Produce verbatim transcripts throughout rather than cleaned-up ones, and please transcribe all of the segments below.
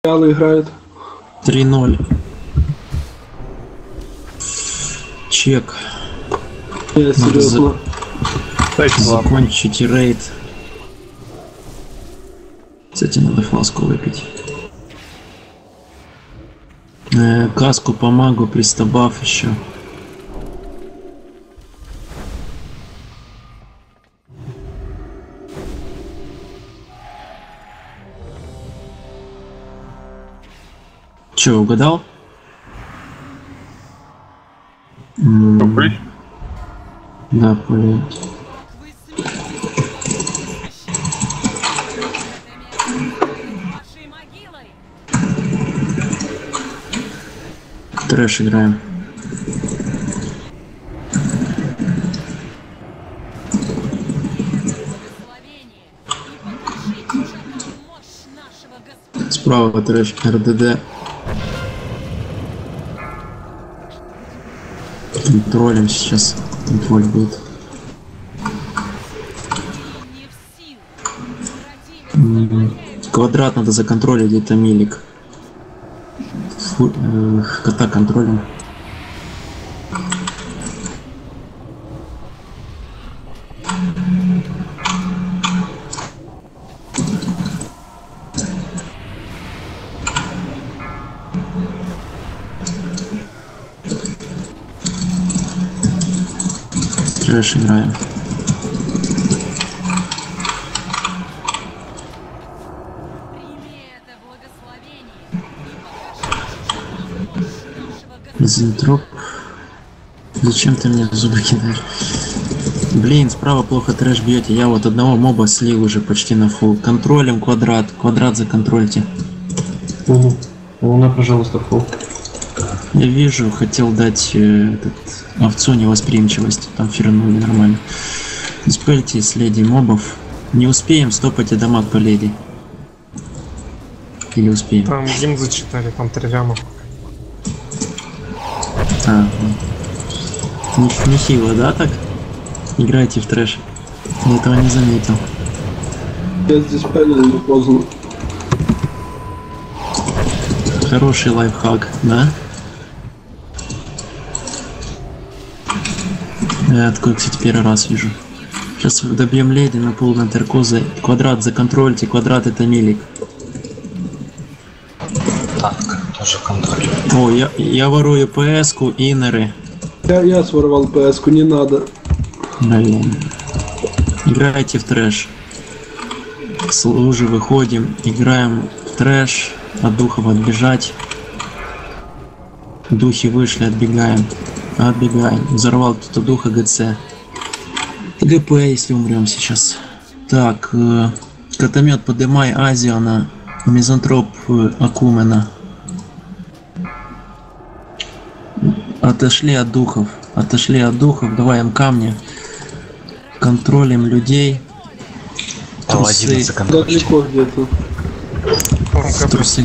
Реалы играет. три ноль. Чек. Я серьезно. За... Закончите рейд. Кстати, надо фласку выпить. Э, каску по магу, пристабав еще. Че, угадал? Попри? Да, понял. Трэш играем. Справа трэш, РДД. Контролем сейчас. Контроль будет. Квадрат надо законтролить, где-то милик. Фу, э, кота контролем. Трэш играем. Зентроп. Зачем ты мне в зубы кидаешь? Блин, справа плохо трэш бьете. Я вот одного моба слил уже почти на фул. Контролем квадрат. Квадрат законтрольте. Угу. Луна, пожалуйста, фул. Я вижу, хотел дать э, этот, овцу невосприимчивость. Там фернули нормально. Диспельте с леди мобов. Не успеем, стопайте дамаг по леди. Или успеем? Там гимн зачитали, там три ляма. А, ну. Нехило, да, так? Играйте в трэш. Я этого не заметил. Я здесь палил, не поздно. Хороший лайфхак, да? Я такой, кстати, первый раз вижу. Сейчас добьем леди на пол на теркозы. Квадрат законтрольте, квадрат это милик. Так, тоже контроль. О, я, я ворую ПС-ку, инеры. Я, я своровал ПС-ку, не надо. Блин. Играйте в трэш. С лужи выходим, играем в трэш. От духов отбежать. Духи вышли, отбегаем. Отбегаем. Взорвал кто-то духа ГЦ. ГП, если умрем сейчас. Так, э, катамет подымай Азиана. Мизантроп э, Акумена. Отошли от духов. Отошли от духов. Давай им камни. Контролем людей. Трусы. Далеко где-то. Трусы.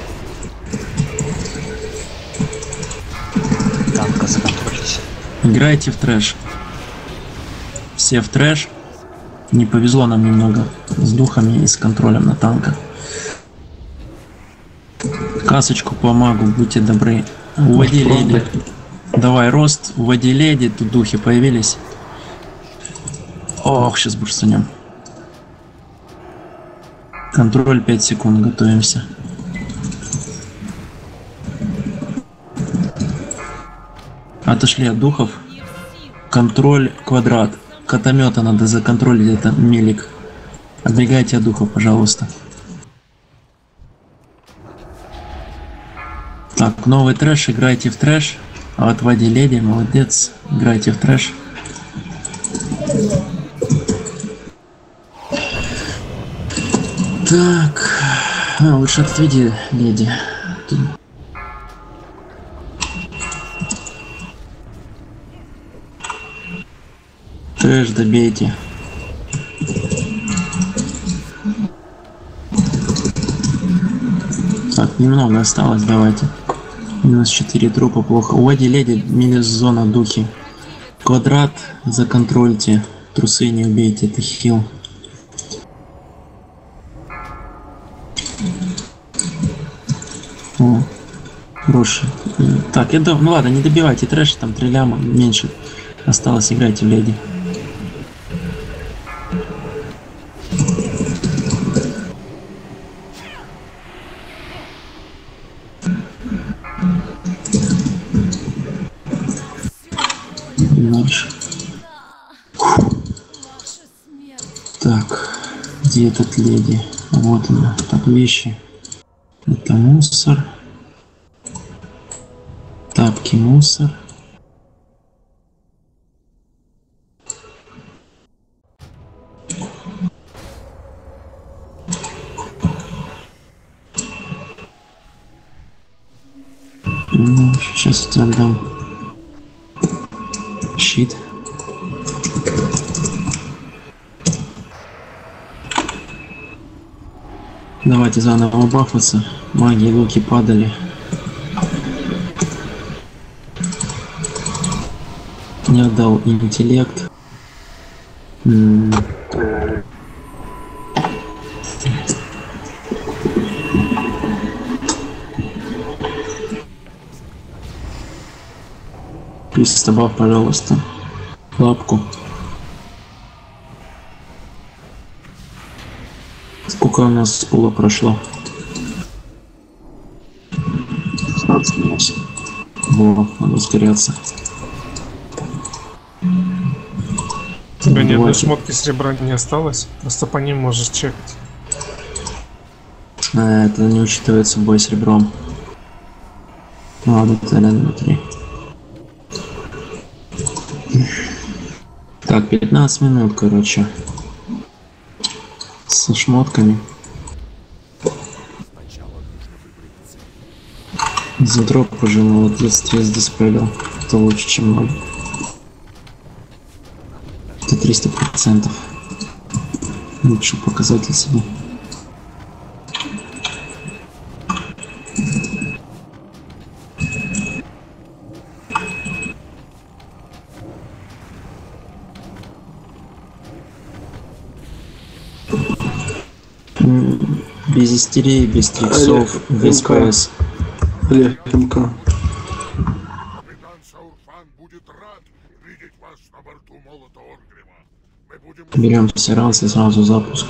Танка законтролите. Играйте в трэш. Все в трэш. Не повезло нам немного с духами и с контролем на танках. Касочку по магу, будьте добры. Уводи леди. Давай рост, уводи леди, тут духи появились. Ох, сейчас бурстанем. Контроль пять секунд, готовимся. Отошли от духов. Контроль квадрат. Катамета надо законтролить, это милик. Отбегайте от духов, пожалуйста. Так, новый трэш, играйте в трэш. А отводи леди, молодец. Играйте в трэш. Так, а, лучше отведи леди. Тут... Трэш добейте. Так, немного осталось, давайте. Минус четыре трупа, плохо. Уводи леди, минус зона духи. Квадрат законтрольте. Трусы не убейте, это хил. О, хороший. Так, я дам. Ну ладно, не добивайте трэш, там три ляма меньше. Осталось, играйте в леди. Дальше. Так, где этот леди? Вот она. Так, вещи. Это мусор. Тапки, мусор. Ну, сейчас я тебе отдам щит. Давайте заново бафаться. Маги и луки падали. Не отдал интеллект. М -м Плюс добавь, пожалуйста, лапку. Сколько у нас с пола прошло? шестнадцать минут. Во, надо ускоряться. У тебя ни одной шмотки серебра не осталось? Просто по ним можешь чекать. А, это не учитывается бой с ребром. Ладно, тогда внутри. Так, пятнадцать минут, короче. Со шмотками. За дроп уже молодец, тридцать диспелил. Это лучше, чем ноль. Это триста процентов. Лучший показатель себе. Без истерии, без триксов, без ПС. Олег, МК. Берем все раз и сразу запуск.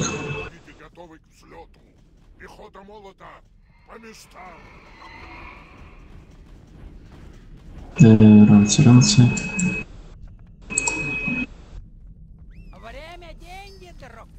Э, ранцы, ранцы. Время, деньги, друг.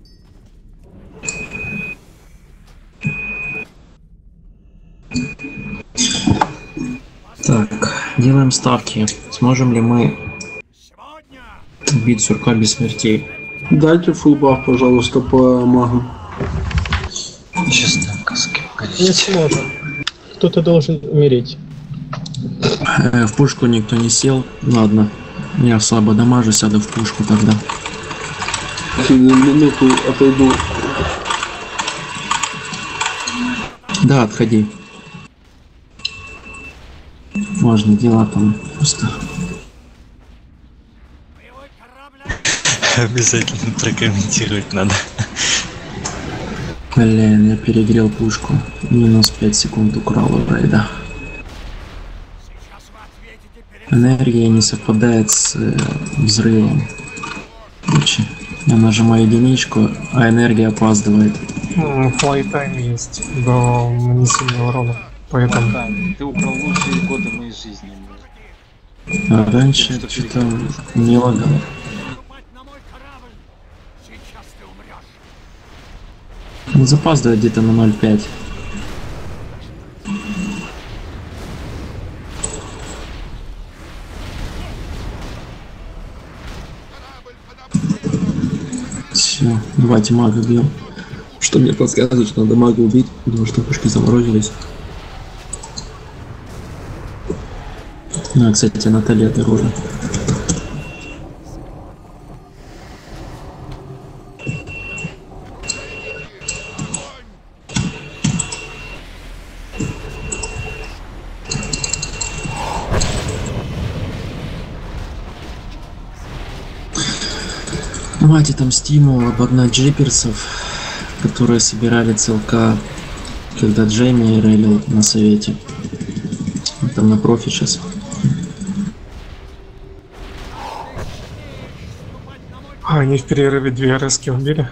Так, делаем ставки. Сможем ли мы убить сурка без смертей? Дайте фулбаф, пожалуйста, по магам. Честно, каски, Не погодите. сможем. Кто-то должен умереть. Э, в пушку никто не сел. Ладно, я слабо дамажу, сяду в пушку тогда. Минуту отойду. Да, отходи. Важные дела там просто. Обязательно прокомментировать надо. Блин, я перегрел пушку. Минус пять секунд украл у рейда. Энергия не совпадает с э, взрывом. Короче, я нажимаю единичку, а энергия опаздывает. Флайтайм есть до нанесения урона. Поэтому Да, ты украл лучшие годы моей жизни. А раньше это что-то не лагало. Он запаздывает где-то на ноль пять. Все, давайте мага бьем. Что мне подсказывает, что надо мага убить, потому что пушки заморозились. Ну, кстати, Наталья дороже. Давайте там стимул обогнать джиперсов, которые собирали целка когда Джейми рейлил на совете. Он там на профи сейчас. А, они в перерыве две РСки убили.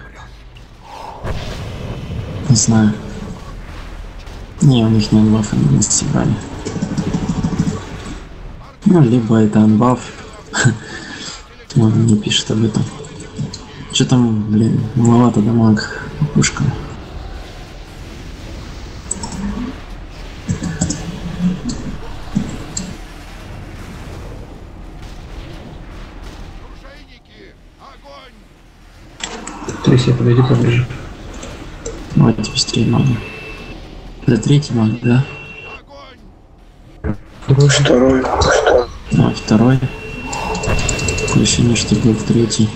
Не знаю. Не, у них не анбаф, они не собрали. Ну, либо это анбаф. Он не пишет об этом. Что там, блин, маловато дамаг пушка. Тряси, подойди поближе. Давайте быстрее мага. Это третий маг, да? Второй. А, второй. Такое ощущение, что был третий.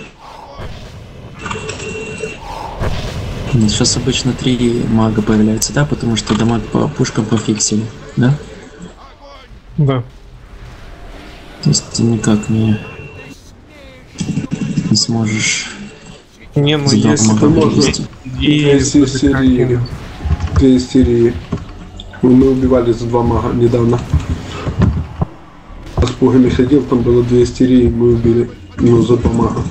Сейчас обычно три мага появляются, да? Потому что дамаг по пушкам пофиксили, да? Да. То есть ты никак не, не сможешь Не, ну за два если мага это можно. вывести. И Две серии. Две серии. Мы убивали за два мага недавно. С пугами ходил, там было две истерии, мы убили. Ну, за два мага.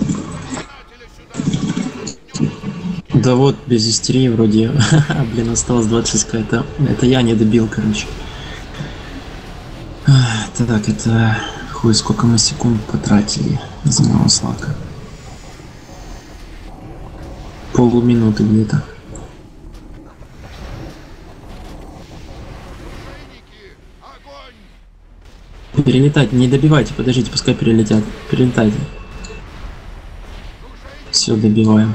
Да вот, без истерии вроде. Блин, осталось двадцать шесть. Это, это я не добил, короче. Так, это... Хуй, сколько мы секунд потратили за моего слака. Полуминуты где-то. Перелетать, не добивайте, подождите, пускай перелетят. Перелетайте. Все, добиваем.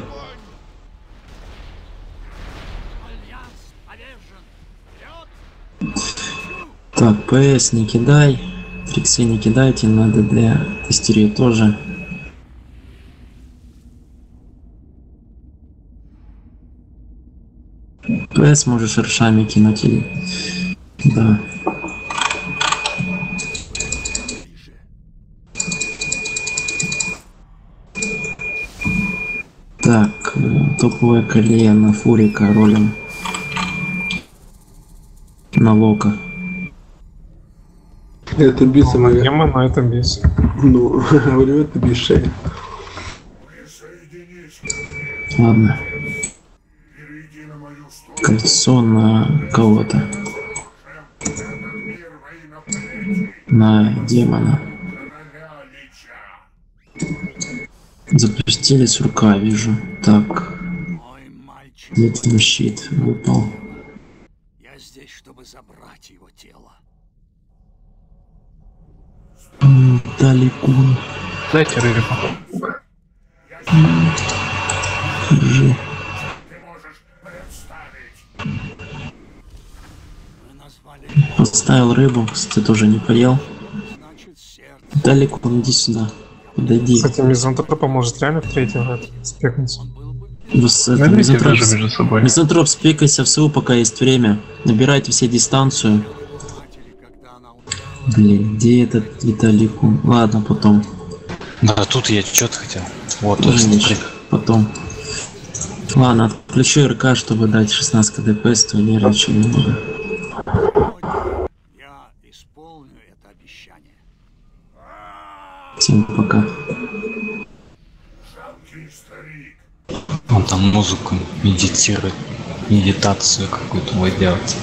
Так, ПС не кидай. Фриксы не кидайте, надо для истерии тоже. ПС можешь аршами кинуть или... Да. Так, топовая колея на Фурика ролем. На Лока. Это биса моя. Тема на этом бесе. Ну, говорю, это бис шея. Ладно. Кольцо на кого-то. На демона. Запустили сурка, вижу. Так. Где там щит выпал? Я здесь, чтобы забрать его тело. Далеко. Дайте рыбу. Держи. Поставил рыбу, кстати, тоже не поел. Далеко, иди сюда. Подойди. Кстати, мизантроп поможет реально в третьем это, спекнуться. Мизантроп, между собой. Мизантроп, спекайся в СУ, пока есть время. Набирайте все дистанцию. Блин, где этот Виталику? Ладно, потом. Да, тут я что-то хотел. Вот, Тоже тоже ничего. Потом. Ладно, отключу РК, чтобы дать шестнадцать КДПС, то нервничать не буду. Я исполню это обещание. Всем пока. Он там музыку медитирует, медитацию какую-то будет делать.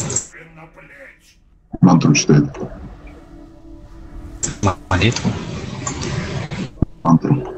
Мантру читает. Молитву. Мантру.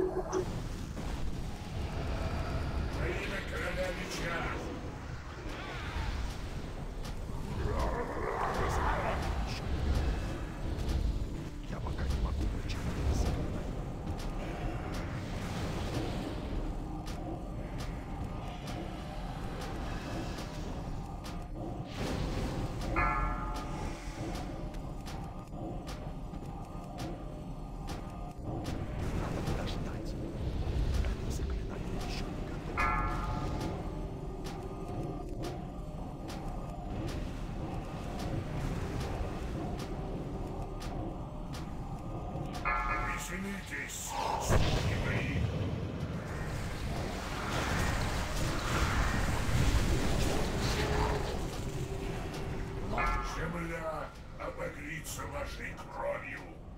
Земля обогрится вашей кровью.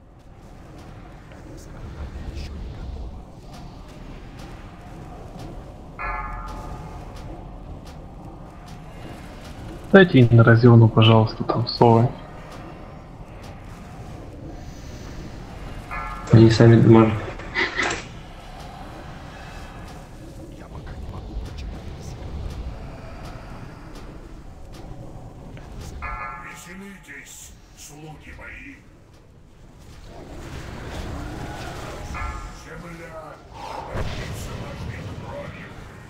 Дайте им на Розиону, пожалуйста, там совы. Они сами дамажат. Веселитесь, слуги мои. Земля обогрится вашей кровью.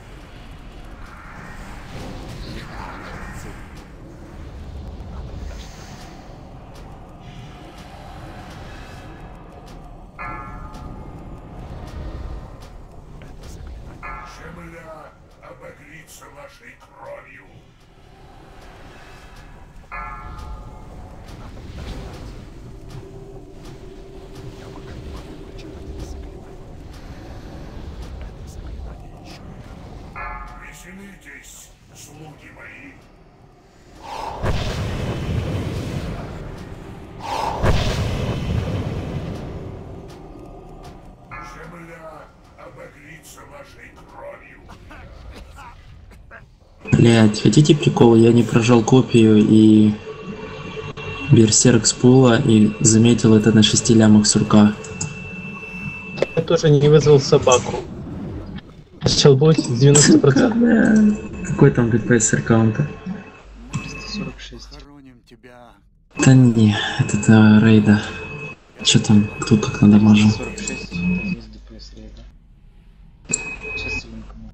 Земля обогрится вашей кровью. Веселитесь, слуги мои. Земля обогрится вашей кровью. Блять, хотите прикол? Я не прожал копию и берсерк с пула и заметил это на шести лямах сурка. Я тоже не вызвал собаку. Начал бой с девяносто процентов. Какой там дпс аккаунта? сорок шесть. Хороним тебя. Да не, это до рейда. Че там, кто как надамажил? сорок шесть. Здесь ДПС рейда. Сейчас кому.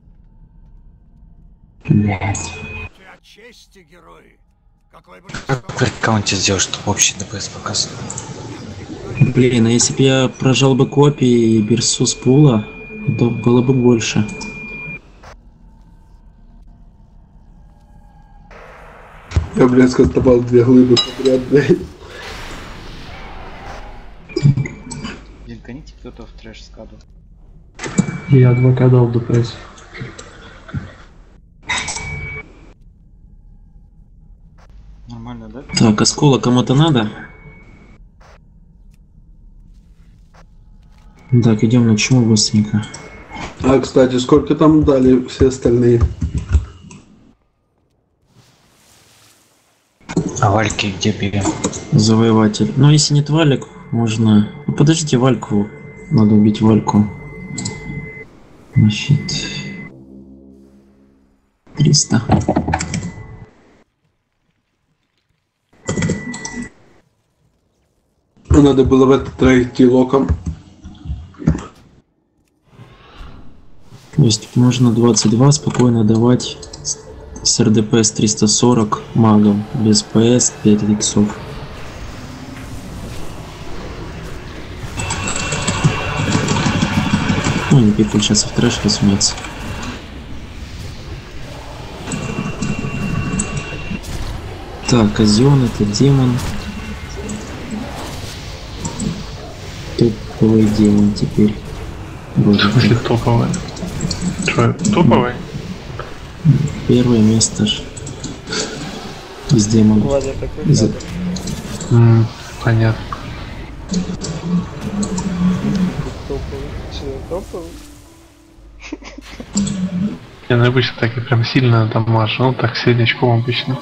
Блять. Ты от чести, герой. Какой бы Как при аккаунте сделать, чтобы общий ДПС показывал? Блин, а если бы я прожал бы копии и берсу с пула, то было бы больше. Я, блядь, скастовал две глыбы подряд, блядь. Динканите кто-то в трэш скаду. Я адвока дал ДПС. Нормально, да? Так, осколок кому-то надо? Так, идем на чуму быстренько. А, кстати, сколько там дали все остальные? А вальки где берем? Завоеватель. Ну, если нет валик, можно... Ну, подождите, вальку. Надо убить вальку. Значит... триста. Надо было в этот трек идти локом. То есть можно двадцать два спокойно давать с РДПС триста сорок магом, без ПС пять иксов. Ну, не пикнуть сейчас в трэш, разумеется. Так, Озион, это демон. Топовый демон теперь. В смысле топовый? Что, топовый? Первое место ж. Из демона. Владя такой За- кадр. М, понятно. Топовый. Че, топовый? Я ну, обычно так и прям сильно дамажу, ну так среднячком обычно.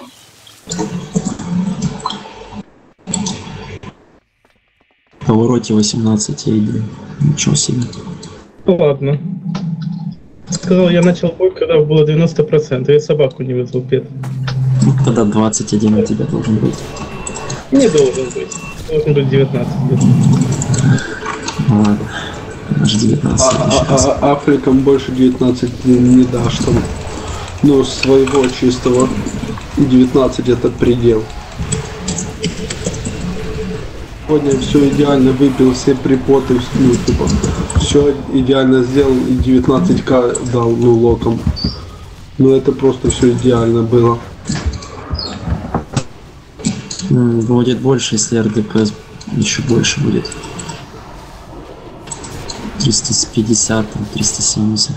В повороте восемнадцать, я иду. Ничего себе. Ладно. Сказал, я начал бой, когда было девяносто процентов. Я собаку не вызвал, Пет. Ну, тогда двадцать один у тебя должен быть. Не должен быть. Должен быть девятнадцать. Ну, ладно. Аж девятнадцать. А, а, а Африкам больше девятнадцать не, не дашь там. Ну, своего чистого. девятнадцать это предел. Сегодня все идеально выпил, все припоты, ну, типа, все идеально сделал и девятнадцать ка дал, ну, локом. Ну, это просто все идеально было. М, Будет больше, если РДПС еще больше будет. триста пятьдесят, там, триста семьдесят.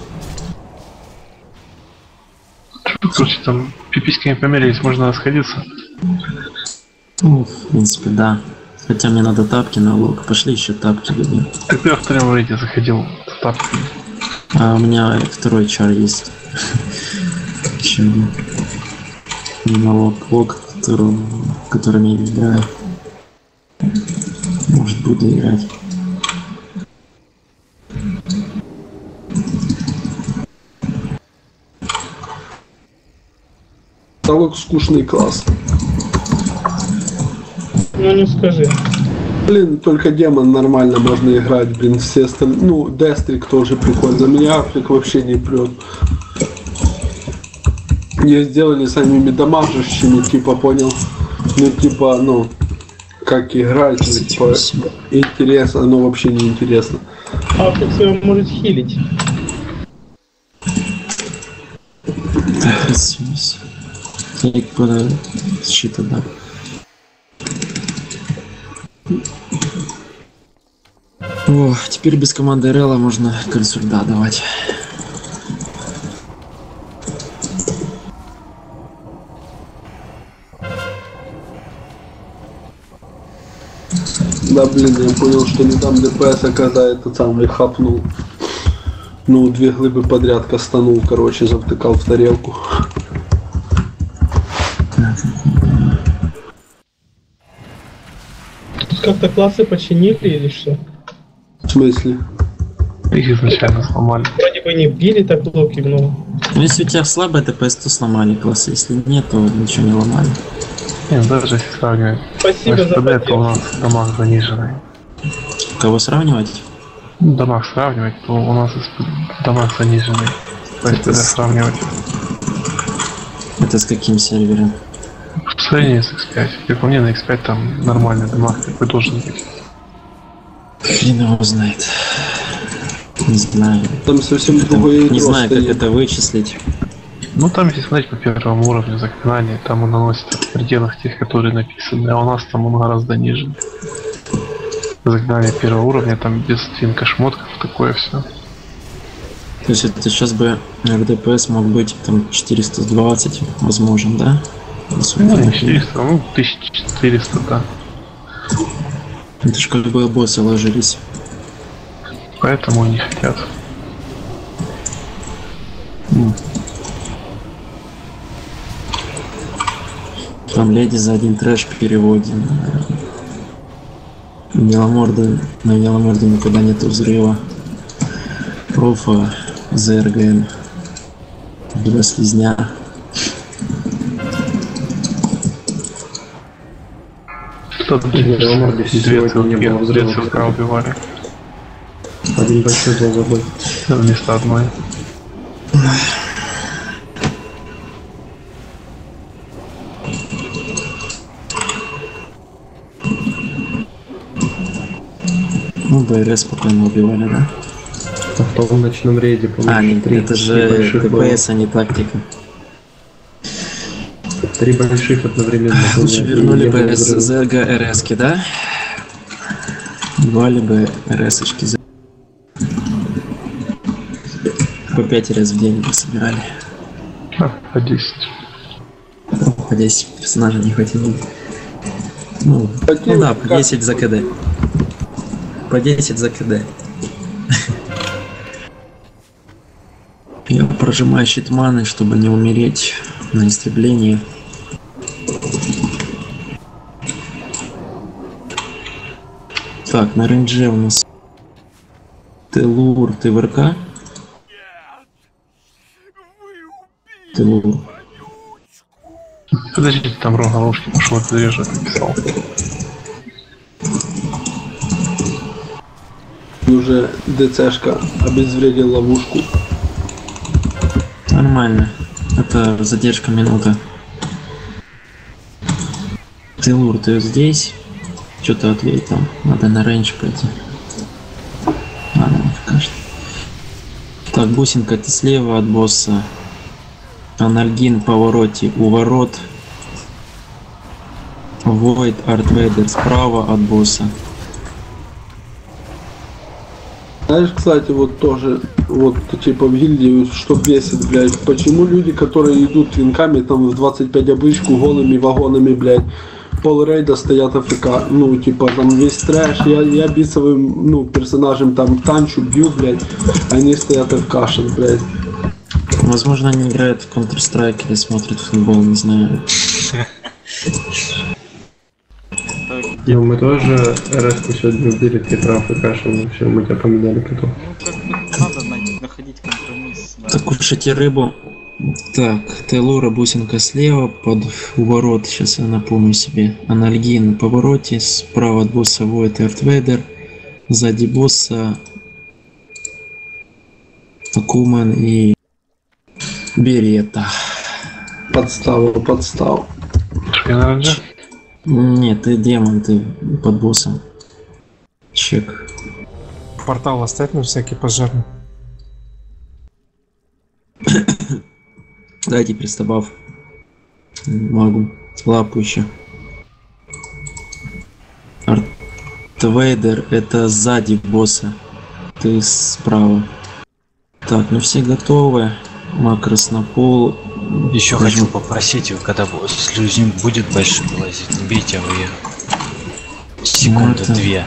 Короче, там пиписьками померились, можно сходиться. Ну, в принципе, да. Хотя мне надо тапки на лог. Пошли еще тапки дадим. Так я в втором рейде заходил в тапки. А у меня второй чар есть. Еще один. На лог, лог, которым, которым я играю. Может, буду играть. Лог скучный класс. Ну не скажи. Блин, только демон нормально можно играть, блин, все остальные. Ну, Дестрик тоже прикольно. Меня Африк вообще не прет. Ее сделали самими дамажащими, типа, понял? Ну, типа, ну, как играть, ну, типа, интересно, но вообще не интересно. Африк себя может хилить. Я по щита, да. О, теперь без команды Релла можно консульда давать. Да, блин, я понял, что не дам ДПС, а когда этот самый хапнул. Ну, две глыбы подряд кастанул, короче, завтыкал в тарелку. Как-то классы починили или что? В смысле? Их изначально сломали. Вроде бы не били так блоки много. Ну, если у тебя слабый ДПС, то сломали классы. Если нет, то ничего не ломали. Нет, даже если сравнивать. Спасибо за это поддержку. у нас дамаг заниженный. Кого сравнивать? Ну, дамаг сравнивать, то у нас дамаг заниженный. То есть Это это с- сравнивать. Это с каким сервером? В сравнении с икс пять. Как по мне, на икс пять там нормальный дамаг такой должен быть. Хрен его знает. Не знаю. Там совсем Там другое ядро не знаю, как стоит. это вычислить. Ну там, если смотреть по первому уровню заклинания, там он наносит в пределах тех, которые написаны, а у нас там он гораздо ниже. Заклинание первого уровня, там без твинка шмотков, такое все. То есть это сейчас бы эр дэ пэ эс мог быть там четыреста двадцать, возможно, да? Ну, не четыреста, ну, тысяча четыреста, да. Это ж как бы боссы ложились. Поэтому не хотят. Ну. Там леди за один трэш переводим. Меломорда, на Меломорде никогда нету взрыва. Профа, зэ эр гэ эм. Два слизня. Тут две Меломорде сегодня не было взрыва. целка убивали. Один большой, два забой. Вместо одной. Ну, бэ эр эс спокойно убивали, да? А в том ночном рейде, по-моему, А, нет, три- это три же больших тэ было. пэ эс, а не тактика. Три больших одновременно. Лучше было. вернули И не бы было с взрыва. зэ гэ эр эс-ки, да? Два бы эр эс-очки за... По пять раз в день бы собирали. А, по десять. Ну, по десять персонажей не хватило. Ну, Хотел, ну да, по как- десять за КД. По десять за КД. Я прожимаю щит маны, чтобы не умереть на истреблении. Так, на рейндже у нас Телур, ТВРК. Телур. Подождите, там рога ложки пошел, это я же написал. Уже ДЦшка обезвредил ловушку. Нормально. Это задержка минута. Телур, ты здесь? Что-то ответь там. Надо на рейндж пойти. Ладно, пока что. Так, бусинка, ты слева от босса. Анальгин в повороте у ворот. Войд Артвейдер справа от босса. Знаешь, кстати, вот тоже, вот типа в гильдии, что бесит, блядь, почему люди, которые идут твинками там в двадцать пять обычку голыми вагонами, блядь, пол рейда стоят АФК. Ну, типа, там весь трэш. Я, я бисовым, ну, персонажем там танчу, бью, блядь. Они стоят АФКшат, блядь. Возможно, они играют в Counter-Strike или смотрят футбол, не знаю. Ну, мы тоже РС-ку сегодня убили, ты прав, и кашел, все, мы тебя поменяли потом. Ну, как бы надо найти, находить компромисс. Да. Так, кушайте рыбу. Так, Тейлора, бусинка слева, под уворот, сейчас я напомню себе. Анальгия на повороте, справа от босса Void Earth Vader, сзади босса Акумен и Берета. Подстава, подстава. Что я на ранже? Нет, ты демон, ты под боссом. Чек. Портал оставь на всякий пожарный. Дайте пристабав. Могу. Лапу еще. Артвейдер это сзади босса. Ты справа. Так, ну все готовы. Макрос на пол. Еще хочу попросить, когда слюзнь будет большим лазить, убейте его ее. Секунды это... две.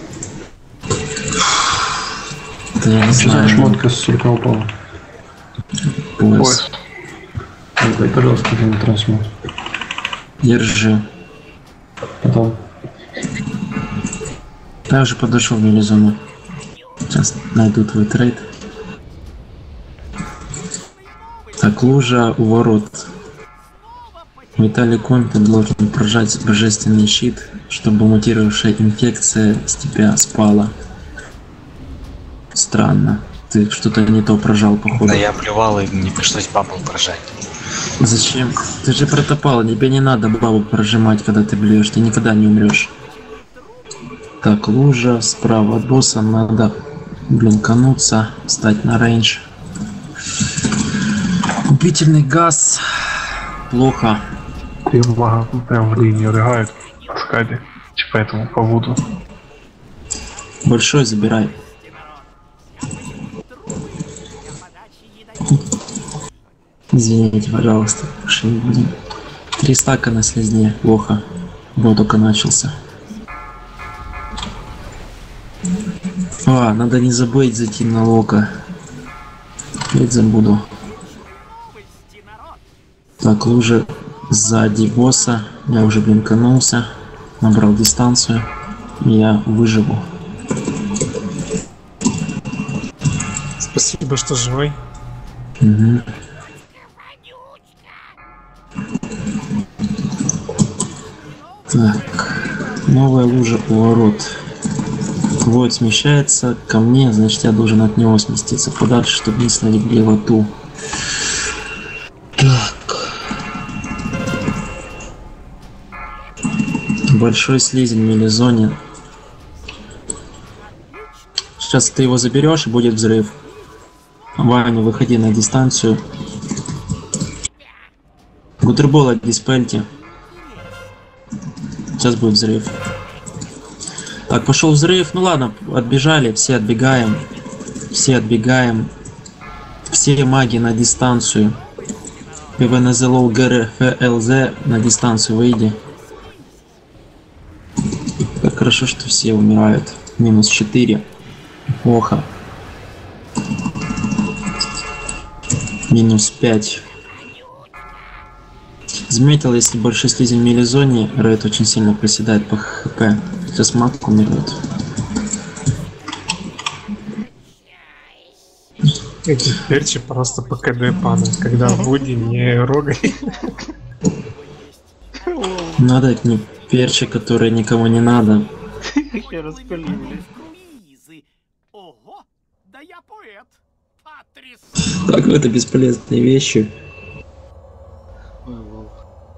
Да я не Что за знаю. шмотка с сурка упала? Пояс. Дай, пожалуйста, один трансмут. Держи. Потом. Я уже подошел в мелизону. Сейчас найду твой трейд. Так, лужа у ворот. Виталий Кон, ты должен прожать божественный щит, чтобы мутировавшая инфекция с тебя спала. Странно. Ты что-то не то прожал, походу. Да я плевал, и мне пришлось бабл прожать. Зачем? Ты же протопал, тебе не надо бабу прожимать, когда ты блюешь, ты никогда не умрешь. Так, лужа, справа от босса, надо блинкануться, встать на рейндж. Купительный газ. Плохо. Три мага прям в линию рыгают на скаде. Типа этому по вуду. Большой забирай. Извините, пожалуйста, больше не будем. Три стака на слезне. Плохо. Бой только начался. А, надо не забыть зайти на лока. Опять забуду. Так, лужа сзади босса. Я уже блинканулся. Набрал дистанцию. И я выживу. Спасибо, что живой. Угу. Так, новая лужа у ворот. Войд смещается ко мне, значит я должен от него сместиться подальше, чтобы не налегли в ату. Так. Большой слизень в мелизоне. Сейчас ты его заберешь и будет взрыв. Ваня, выходи на дистанцию. Гутербола диспельте. Сейчас будет взрыв. Так, пошел взрыв. Ну ладно, отбежали, все отбегаем. Все отбегаем. Все маги на дистанцию. ПВНЗЛО ГРФЛЗ на дистанцию выйди. Как хорошо, что все умирают. Минус четыре. Плохо. Минус пять. Заметил, если большой слизень в мелизоне, рейд очень сильно проседает по хп. Сейчас маг умирает. Эти перчи просто по КД падают, когда в Вуди не рогай. Надо дать мне перчи, которые никому не надо. Я распылил, блядь. Ого, да я поэт. Патрис. Так, это бесполезные вещи. Ой, волк.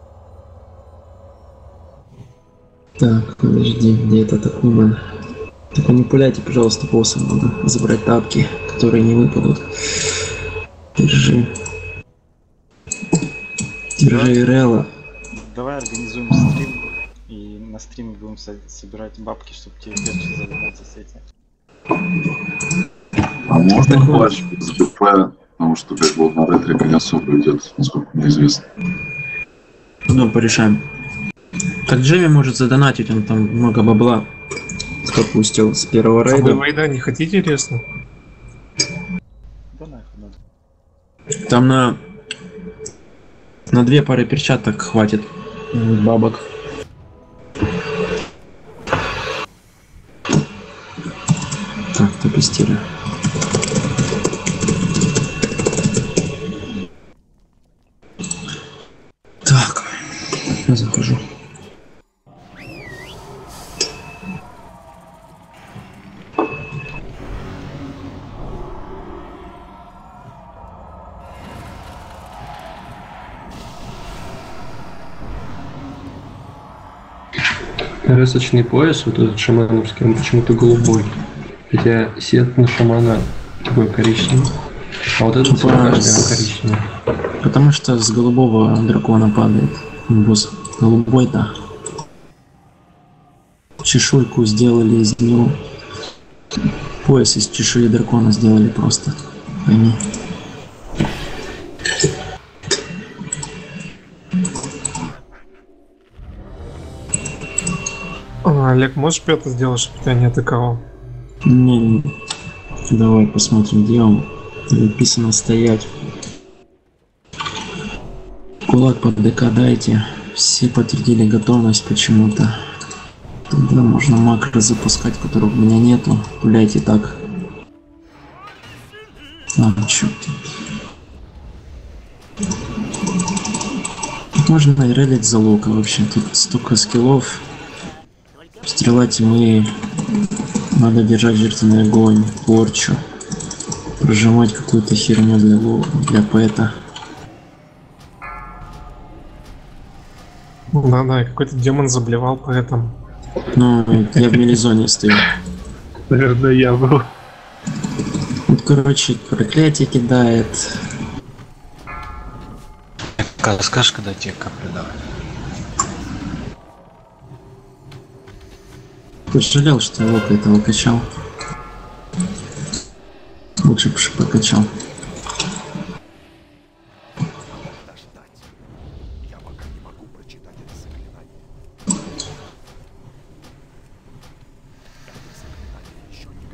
Так, подожди, где этот Акумен? Так, манипуляйте, пожалуйста, боссом, надо забрать тапки, которые не выпадут. Держи. Держи, Ирелла. Давай организуем стрим и на стриме будем со- собирать бабки, чтобы тебе перчи заливаться с этим. А можно клатч без БП, потому что как бы на ретрика не особо идет, насколько мне известно. Ну, порешаем. Так Джимми может задонатить, он там много бабла попустил с первого А вы рейда. войда не хотите, интересно? Да нахуй надо. Там на на две пары перчаток хватит м, бабок. Так, топистили. Так, я захожу. Ресочный пояс, вот этот шамановский, он почему-то голубой. Хотя сет на шамана такой коричневый. А вот этот Типа, каждый с- коричневый. Потому что с голубого дракона падает. Босс голубой, да. Чешуйку сделали из него. Пояс из чешуи дракона сделали просто. Пойми. А, Олег, можешь пятый сделать, чтобы тебя не атаковал? Не, не. Давай посмотрим, где он. Написано стоять. Кулак под ДК дайте. Все подтвердили готовность почему-то. Тогда можно макро запускать, которого у меня нету. Гуляйте так. А, чё ты. Тут можно и релить за лока вообще. Тут столько скиллов. Стрела тьмы. Надо держать жертвенный огонь, порчу. Прожимать какую-то херню для ло... для пэта. Да-да, и какой-то демон заблевал поэтому. Ну, я в мелизоне стою. Наверное, я был. Вот, короче, проклятие кидает. Ка- Скажешь, когда тебе каплю давай. Пожалел, что я лока этого качал. Лучше бы покачал. Я пока не могу прочитать это заклинание. Это заклинание еще не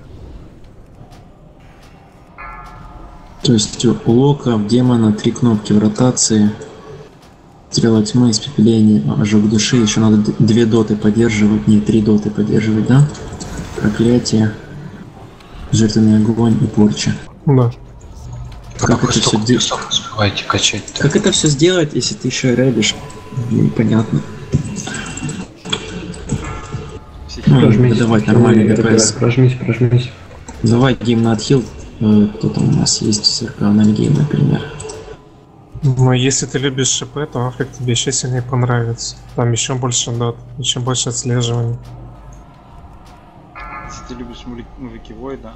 готово. То есть у лока, в демона три кнопки в ротации. Стрела тьмы, испепеление, ожог души. Еще надо д- две доты поддерживать, не три доты поддерживать, да? Проклятие, жертвенный огонь и порча. Да. Как это все столько делать? весов успеваете качать-то? Как это все сделать, если ты еще и рейдишь? Непонятно. Ну, Прожмись. давай нормальный Ой, ДПС. Прожмись, прожмись. Давай гейм на отхил. Э, Кто там у нас есть? Зеркал на гейм, например. Но если ты любишь ШП, то Африк тебе еще сильнее понравится. Там еще больше дот, еще больше отслеживания. Если ты любишь муви- мувики Войда,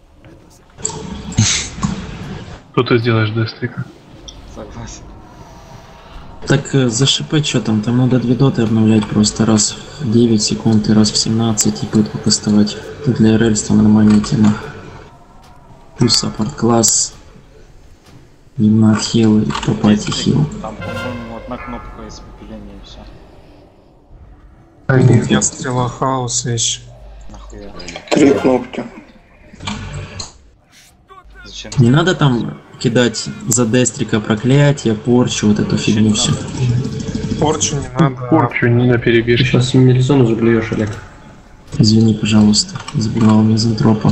Что ты сделаешь, Дестрика? согласен. Так э, за ШП что там? Там надо две доты обновлять просто раз в девять секунд и раз в семнадцать и пытку кастовать. Тут для рельства нормальная тема. Плюс саппорт класс. Гейм на отхил и попать и хил. Там, по-моему, одна кнопка испепеления и все. А, нет. Я стрела хаоса еще. Нахуя. Три кнопки. Зачем? Не надо там кидать за Дестрика проклятие, порчу, вот эту фигню все. Порчу не надо. Порчу не на Ты перебежке. сейчас мелизону заблюешь, Олег. Извини, пожалуйста, забрал мизантропа.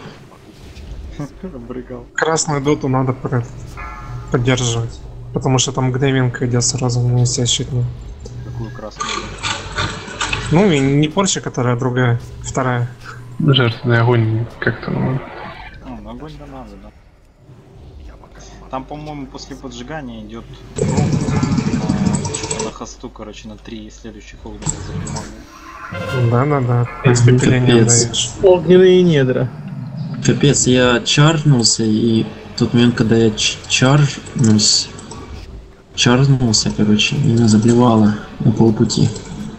Брыгал. Красную доту надо про- поддерживать. Потому что там гневинка идет сразу на месте щитную. Какую красную? Ну и не порча, которая другая, вторая. Жертвенный огонь как-то, ну, А, ну огонь да надо, да. Там, по-моему, после поджигания идет что-то на хосту, короче, на три следующих огненных заклинания. Да-да-да. Испепеление Капец. даешь. Огненные недра. Капец, я чарнулся, и в тот момент, когда я ч- чаржнусь, чарнулся, короче, меня заблевало на полпути.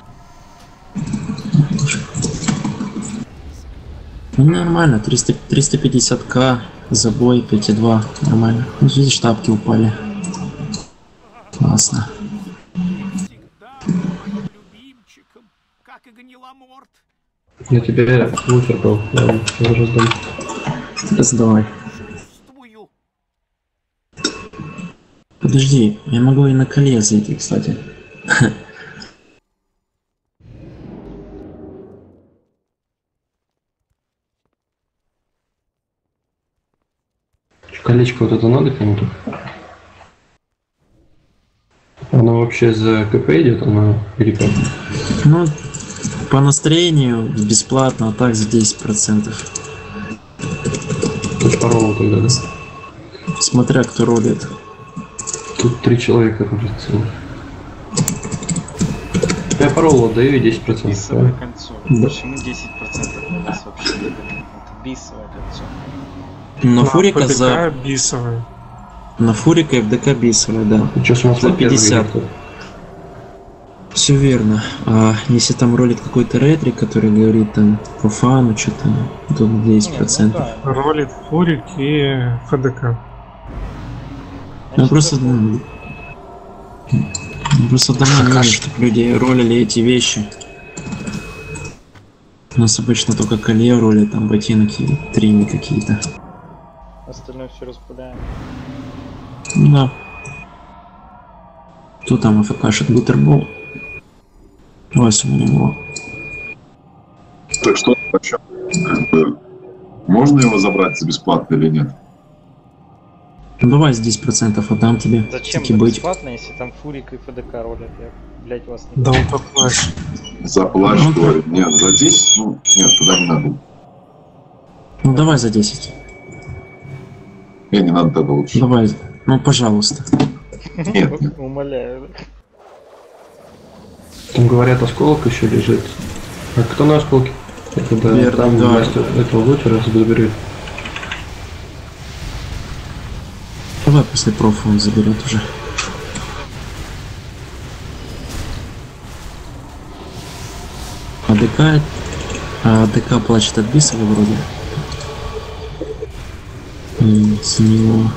Ну, нормально, триста, триста пятьдесят к, забой пять и два, нормально. Ну, видишь, тапки упали. Классно. Всегда мой любимчик. как и гниломорд. Я тебе лутер был, я вам раздам. Сдавай. Подожди, я могу и на коле зайти, кстати. Колечко вот это надо кому-то? Оно вообще за КП идет, оно или как? Ну, по настроению бесплатно, а так за десять процентов. Это по роллу тогда, да? Смотря кто ролит. Тут три человека ролит целых. Я по роллу отдаю и десять процентов. Бисовое кольцо. Да. Почему десять процентов у нас вообще? Это бисовое кольцо. На На фурика ФДК за... бисовый. На фурика и ФДК бисовая, да. Что смотрел? За пятьдесят. Все верно. А если там ролит какой-то ретрик, который говорит там по фану, что-то, то десять процентов. Нет, ну да. Ролит фурик и ФДК. Ну просто... Ну, просто давно не надо, чтобы люди ролили эти вещи. У нас обычно только колье ролят, там ботинок и трими какие-то. Остальное все распыляем. Ну да. Кто там АФКшит? Бутербол? Вася у него. Так что вообще? Как бы, можно его забрать за бесплатно или нет? Ну давай за десять процентов отдам тебе. Зачем таки это быть. бесплатно, если там фурик и ФДК ролят? Я, блять, вас не... Да он поплачь. За плащ, говорит. Нет, за десять? Ну, нет, туда не надо. Ну давай за десять. Не, не надо тогда лучше. Давай. Ну пожалуйста. Нет, нет. Умоляю. Там говорят, осколок еще лежит. А кто на осколке? Это да, Верно, там да. мастер этого лутера заберет. Давай после профа он заберет уже. АДК... А АДК плачет от бисова вроде. М, С него...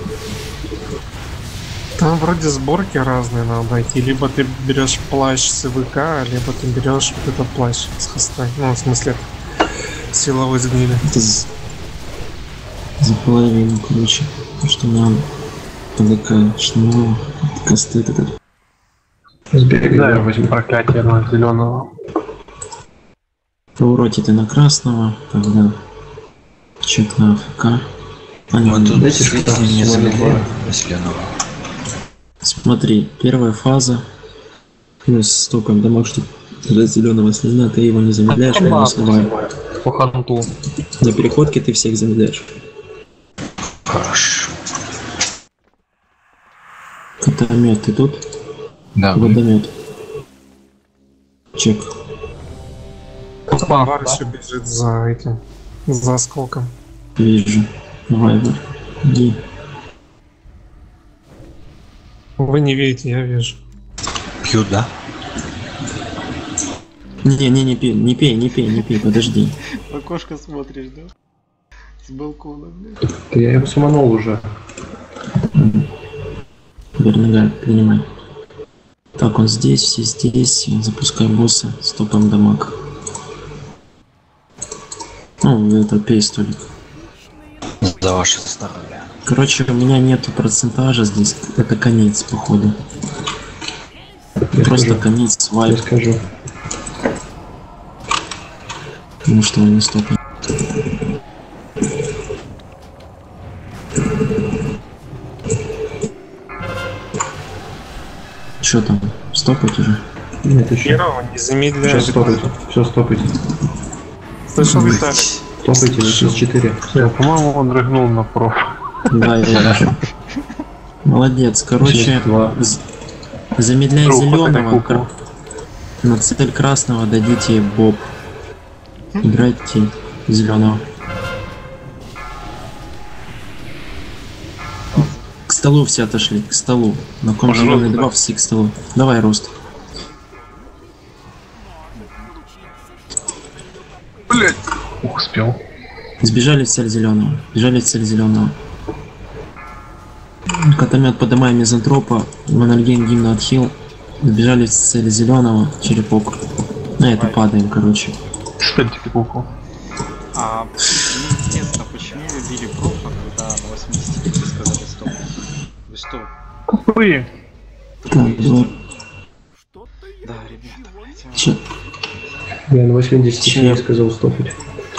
Там вроде сборки разные надо найти. Либо ты берешь плащ с ИВК, либо ты берешь вот этот плащ с хостой. Ну, в смысле, силовой сгнили. Это за, за половину, короче. То, что нам АДК шнур, костыт этот. Сбегай, Да, я возьму проклятие на зеленого. Поворотит и на красного, тогда чек на АФК. А, не, Вот тут дайте действительно что-то не смотрю. замедляем зеленого. Смотри, первая фаза плюс столько дамаг, что для зеленого слезна, ты его не замедляешь, я его сливаю. По ханту. На переходке ты всех замедляешь. Хорошо. Катамет, ты тут? Да. Водомет. Чек. Бар еще бежит за этим, за осколком. Вижу. Давай, Бар. Иди. Вы не видите, я вижу. Пью, да? Не, не, не пей, не пей, не пей, не пей, подожди. В окошко смотришь, да? С балкона, блядь. Да я его саманул уже. Вернага, принимай. Так, он здесь, все здесь. Запускай босса с топом дамаг. Ну, это пей столик. За ваше здоровье. Короче, у меня нету процентажа здесь. Это конец, походу. Я Просто скажу. конец Я вайп. скажу. Потому что он не стопит. Что там? Стопать уже? Нет, еще. Первого не замедляет. Сейчас стопайте. Все, стопайте. Слышал, Виталий? Стопайте на шесть четыре. Я, по-моему, он рыгнул на проф. Да, я вижу. Молодец. Короче, два. з- замедляй Руку зеленого. на куклу. На цель красного дадите боб. Играйте зеленого. К столу все отошли, к столу. На ком Пожалуйста. зеленый два, все к столу. Давай, рост. Ух, успел. Сбежали в цель зеленого. Сбежали в цель зеленого. Катамет, подымай мизантропа. Мональген, гимна отхил. Сбежали в цель зеленого. Черепок. На это падаем, короче. Ставьте куку. А мне интересно, почему вы били профа, когда на восьмидесяти пяти сказали стоп? Вы что? Вы! Так, два. Да, ребята, блядь. Че? Я на восьмидесяти Че? сказал стопить.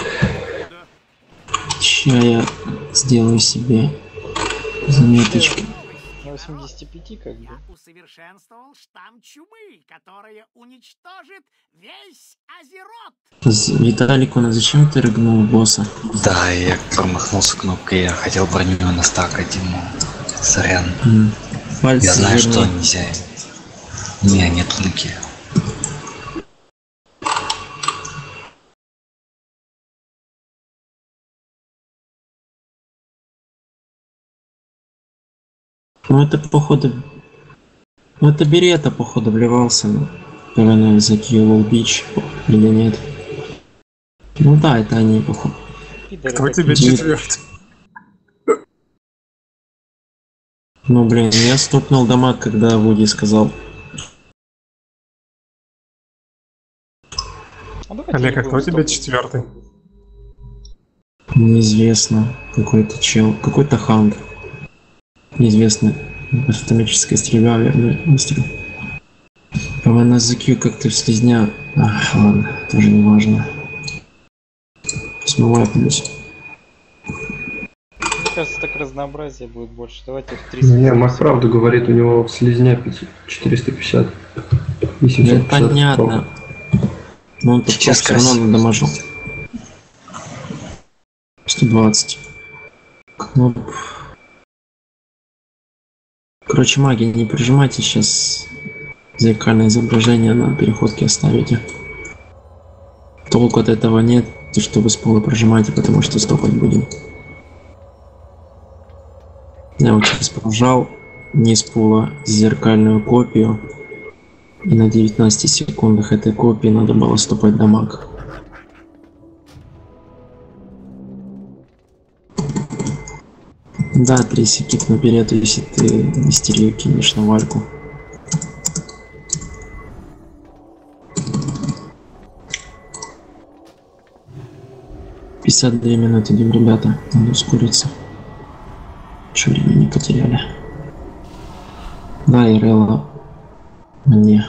Ща я сделаю себе заметочки. На восьмидесяти пяти как бы. Я усовершенствовал штамм чумы, которая уничтожит весь Азерот. З- Виталик, ну зачем ты рыгнул босса? Да, я промахнулся кнопкой, я хотел броню на стак один, но сорян. М. Пальцы Я знаю, что жирные. нельзя. У меня нет руки. Ну это походу... Ну это Берета походу вливался, ну. Наверное, за Киевол Бич или нет. Ну да, это они походу. Кто тебе Нет. четвертый? Ну блин, я стопнул дамаг, когда Вуди сказал. А давайте Олег, а любым кто тебе стопом. четвертый? Неизвестно. Какой-то чел. Какой-то ханг. Неизвестно. Автоматическая стрельба, верный выстрел. ПВН за Q как-то в слизня. Ах, ладно, тоже не важно. Смывай плюс. Мне кажется, так разнообразия будет больше. Давайте в три. Не, Мак правду говорит, у него слизня четыреста пятьдесят. И Да, семьсот пятьдесят. понятно. Но он тут Сейчас все равно красиво. надамажил. сто двадцать. Кноп. Короче, маги, не прижимайте сейчас зеркальное изображение на переходке оставите. Толку от этого нет, то что вы с пола прожимаете, потому что стопать будем. Я вот сейчас прожал не с пола зеркальную копию. И на девятнадцати секундах этой копии надо было стопать дамаг. Да, трясики наперед, если ты мистерию кинешь на вальку. пятьдесят две минуты идем, ребята. Надо ускориться. Что время не потеряли. Да, Ирелла мне.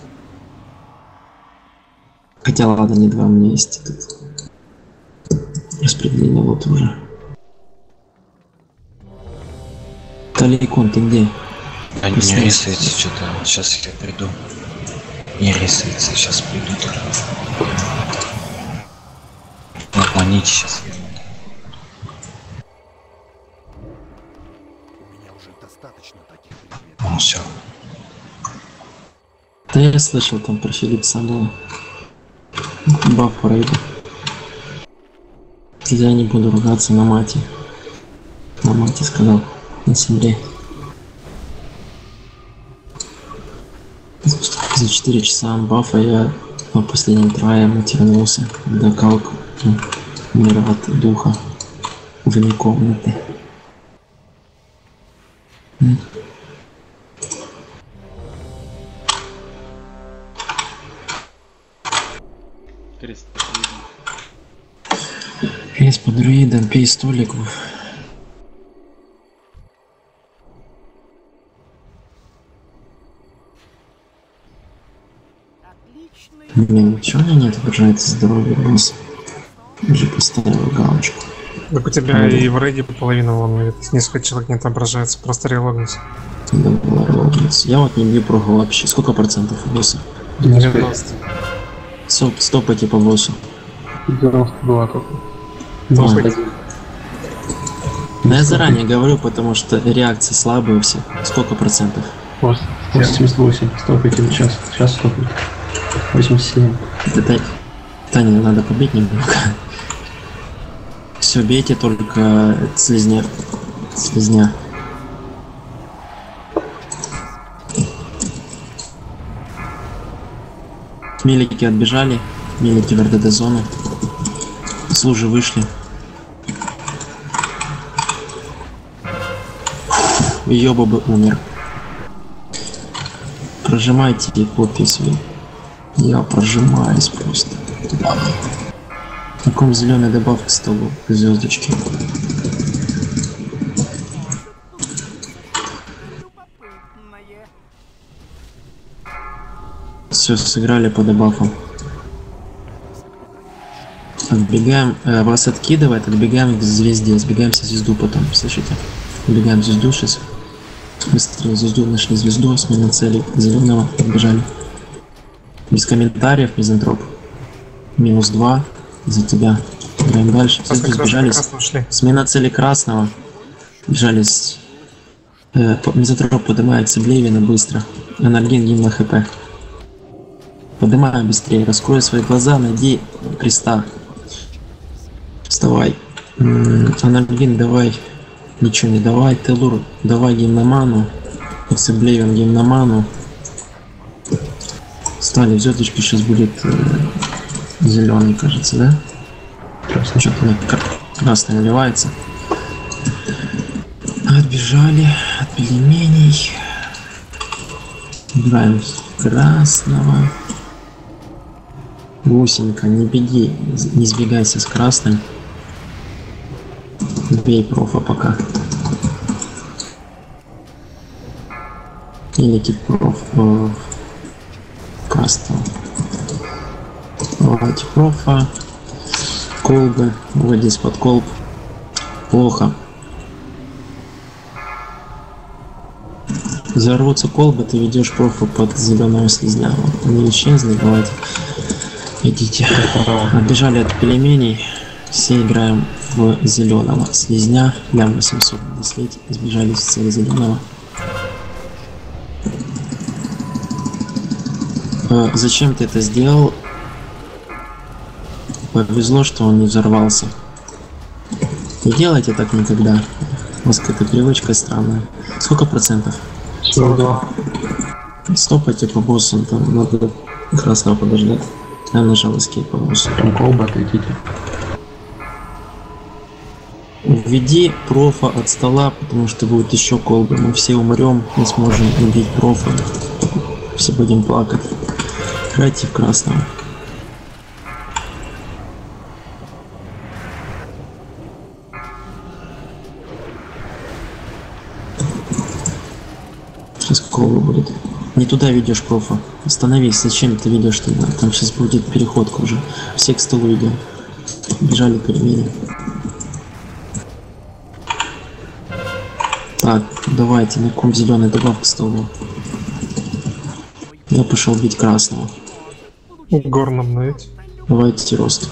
Хотя ладно, не два, у меня есть этот распределение вот уже. Таликон, ты где? А не Пусть рисуется что-то. Сейчас я приду. Не рисуется, сейчас приду. Отманите сейчас. У меня уже достаточно таких предметов. Ну все. Да я слышал там про Филипса было. Баф по рейду. Я не буду ругаться на мате. На мате сказал. На земле. За четыре часа бафа я по последним траям отвернулся, когда калк мира от духа вне комнаты. М. Крест. Есть по друидам, пей столиков. Блин, ничего у меня не отображается здоровье босса. Уже поставил галочку. Так у тебя и в рейде половина вон видит, несколько человек не отображается, просто релогнись. Надо было релогнуться. Я вот не бью прогу вообще. Сколько процентов у босса? девяносто. Стоп, стопайте по боссу. девяносто два только. Ладно. Да я заранее говорю, потому что реакции слабые у всех. Сколько процентов? восемьдесят восемь. Стопайте сейчас. Сейчас стопайте. восемьдесят семь. Это Таня надо побить немного. Все, бейте только слизня. Слизня. Мелики отбежали. Мелики в РДД зону. Служи вышли. Ёба бы умер. Прожимайте и копии свои. Я прожимаюсь просто. Туда. На каком зеленой добавка к столу? Звездочки. Все, сыграли по дебафам. Отбегаем, э, вас откидывает, отбегаем к звезде, сбегаемся в звезду потом, слышите? Отбегаем в звезду сейчас. Быстрее звезду, нашли звезду, смена цели зеленого, отбежали. Без комментариев, мизантроп. Минус два за тебя. Играем дальше. Все сбежались. Смена цели красного. Бежались. Э, мизантроп поднимается Блевина быстро. Анальгин, гимн на хп. Поднимай быстрее, раскрой свои глаза, найди креста. Вставай. Анальгин, давай. Ничего не давай. Телур, давай гимноману. Эксеблевин, гимноману. Стали, звездочки сейчас будет э, зеленый, кажется, да? Красный. Что-то на красный наливается. Отбежали от пельменей. Играем красного. Гусенька, не беги, не сбегайся с красным. Бей профа пока. Или кит проф э, красного. Давайте профа. Колбы. Выйди из-под колб. Плохо. Взорвутся колбы, ты ведешь профа под зеленого слизня. Вот они исчезли, давайте. Идите. Отбежали от пельменей. Все играем в зеленого слизня. Лям восемьсот десять. Сбежали с цели зеленого. Э, зачем ты это сделал? Повезло, что он не взорвался. Не делайте так никогда. У вас какая-то привычка странная. Сколько процентов? сорок два. Стопайте по боссам, там надо красного подождать. Я нажал эскейп по боссу. Там колба, отойдите. Введи профа от стола, потому что будет еще колбы. Мы все умрем, не сможем убить профа. Все будем плакать. Играйте в красного. Сейчас колба будет. Не туда ведешь профа. Остановись, зачем ты ведешь туда? Там сейчас будет переходка уже. Все к столу идем. Бежали перемены. Так, давайте, на ком зеленый добавка к столу. Я пошел бить красного. Горном наедь. Давайте рост.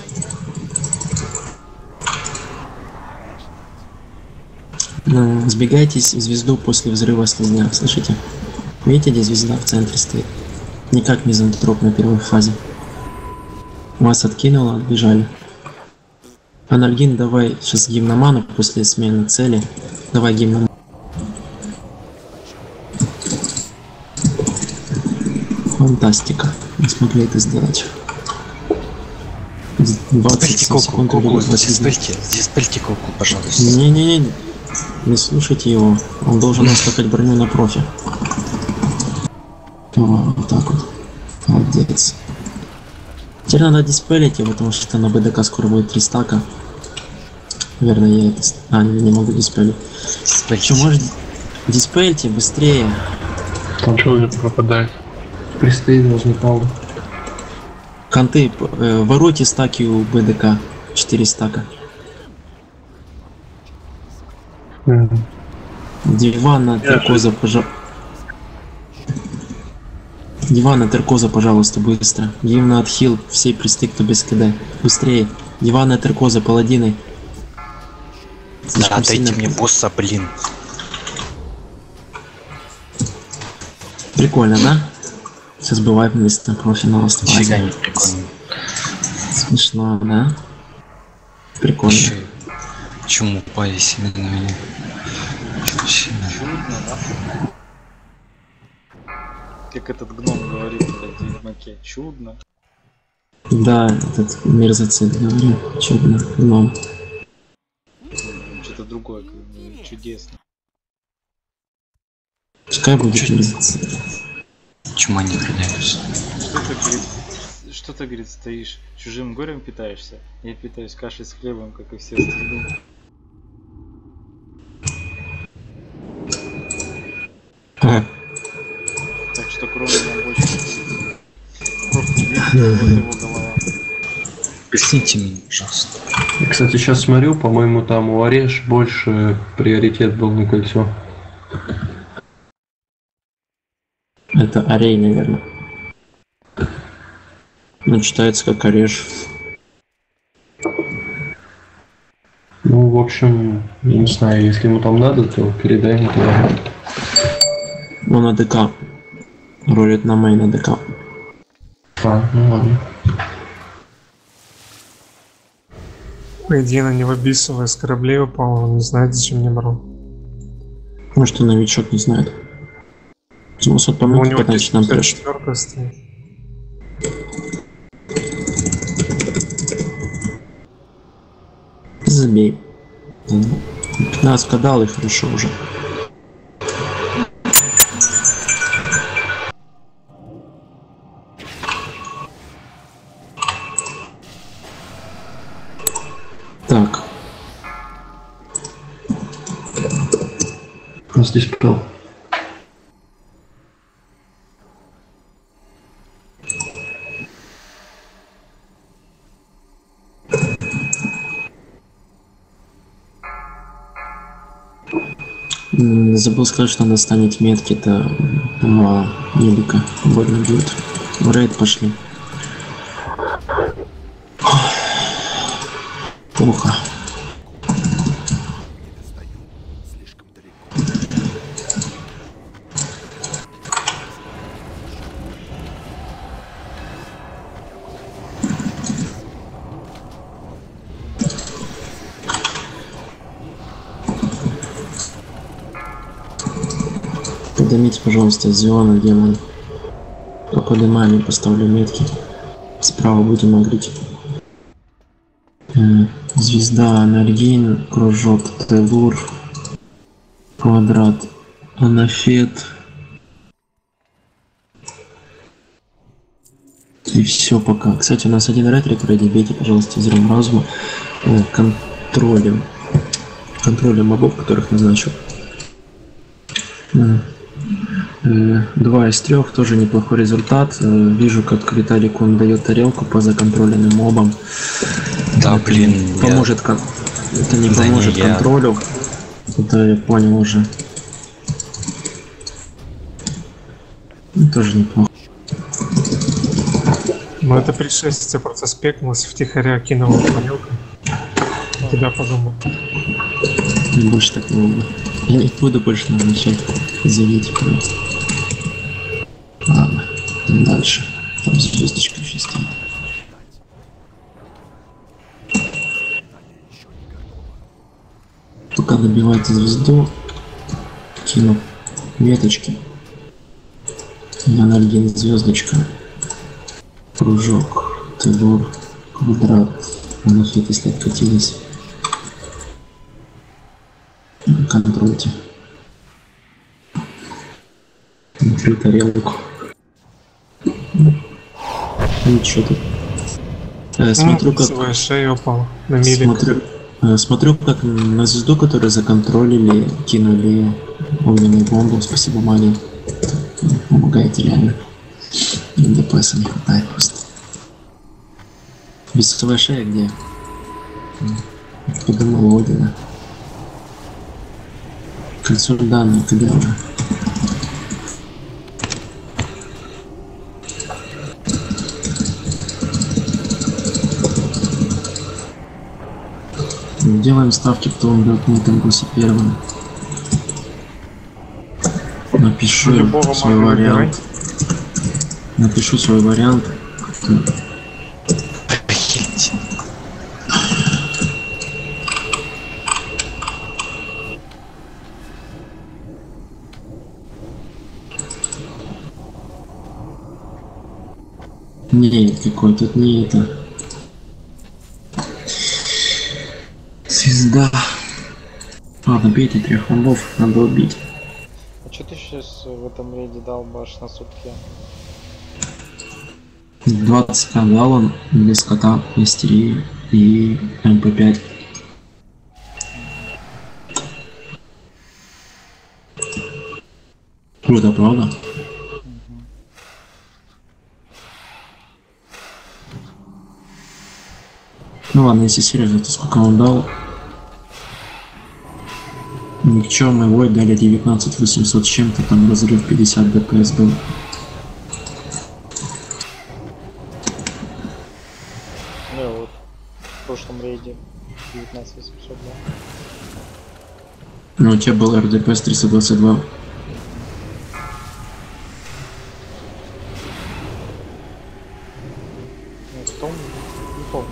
Ну, сбегайтесь в звезду после взрыва слизня, слышите? Видите, где звезда в центре стоит? Не как мизантроп на первой фазе. Вас откинуло, отбежали. Анальгин, давай сейчас гимноману после смены цели. Давай гимноману. Фантастика. Не смогли это сделать. двадцать секунд. Диспельте, диспельте куку, пожалуйста. Не-не-не. Не слушайте его. Он должен оставить броню на профи. О, вот так вот. Молодец. Теперь надо диспелить, потому что на БДК скоро будет три стака. Наверное, я это... А, не, не могу диспелить. Что, может, диспельте быстрее? Там что не пропадает? Пристыд должны колбы. Канты, э, воруйте стаки у БДК. четыре стака. Mm-hmm. Дивана, Теркоза, пожалуйста. Дивана, Теркоза, пожалуйста, быстро. Гимна отхил, все присты, кто без КД. Быстрее. Дивана, Теркоза, паладины. Да, дайте мне босса, блин. Прикольно, да? Сейчас бывает вместо профинала. Нифига не прикольно. Смешно, да? Прикольно. Еще... Чему пояс именно меня? Чудно, да? Как этот гном говорит, блядь, в Ведьмаке. Чудно. Да, этот мерзоцит говорит. Чудно, гном. Что-то другое, чудесно. Пускай будет мерзоцит. Чему они гоняются? Что это, что ты, говорит, стоишь, чужим горем питаешься? Я питаюсь кашей с хлебом, как и все остальные. А. Так что кроме на бочке. Просто видите, вот его голова. Объясните мне, пожалуйста. Я, кстати, сейчас смотрю, по-моему, там у Ореш больше приоритет был на кольцо. Это Арей, наверное. Ну, читается как Ореш. Ну, в общем, я не знаю, если ему там надо, то передай ему туда. Ну, на ДК. Ролит на мейн на ДК. А, ну ладно. По идее, на него бисовая с кораблей упала, он не знает, зачем мне брал. Может, и новичок не знает. семьсот помнить, значит, нам пришь. Четвёрка стоит. Забей. пятнадцать кадал и хорошо уже. Так. Здесь попал. Забыл сказать, что надо ставить метки, это мало, нелика, больно будет. В рейд пошли. Плохо. Поднимите, пожалуйста, Зиона, демон. По поднимаем и поставлю метки. Справа будем агрить. Звезда, Анаргин, кружок, Телур, квадрат, Анафет. И все пока. Кстати, у нас один ретрик, вроде бейте, пожалуйста, зром разума. Контролем. Контролем мобов, которых назначил. Два из трех, тоже неплохой результат. Вижу, как Виталик он дает тарелку по законтрольным мобам. Да, это блин. Не поможет, я... кон... Это не да поможет не контролю. Я. Это я понял уже. Тоже неплохо. Ну это пришествие просто спекнулось, втихаря кинул тарелку. Тебя подумал. Больше так не буду. Я не буду больше назначать. Извините, пожалуйста. Ладно, дальше. Там звездочка еще стоит. Пока добивайте звезду, кину меточки. Анальгин, звездочка, кружок, Телур, квадрат, Анафет, если откатились. Контрольте. Внутри тарелку. Ничего тут. Э, смотрю, как... Своя шея упала на милик. Смотрю, э, смотрю, как на звезду, которую законтролили, кинули огненную бомбу. Спасибо, Мани. Помогаете реально. ДПСа не хватает просто. Бесовая шея где? Подумал Одина. Кольцо данных, когда уже? Делаем ставки, кто умрет на этом гусе первым. Напишу свой вариант. Напишу свой вариант. Нет, какой тут не это. Звезда. Ладно, бейте трех мобов, надо убить. А что ты сейчас в этом рейде дал баш на сутки? двадцать к дал он без кота, истерии и эм пэ пять. Круто, правда? Ну ладно, если серьезно, то сколько он дал? Никчемный вой дали девятнадцать восемьсот с чем-то, там разрыв пятьдесят дэ пэ эс был. Да, вот в прошлом рейде девятнадцать восемьсот, да. Ну, у тебя был эр дэ пэ эс триста двадцать два. Нет, в том, не помню.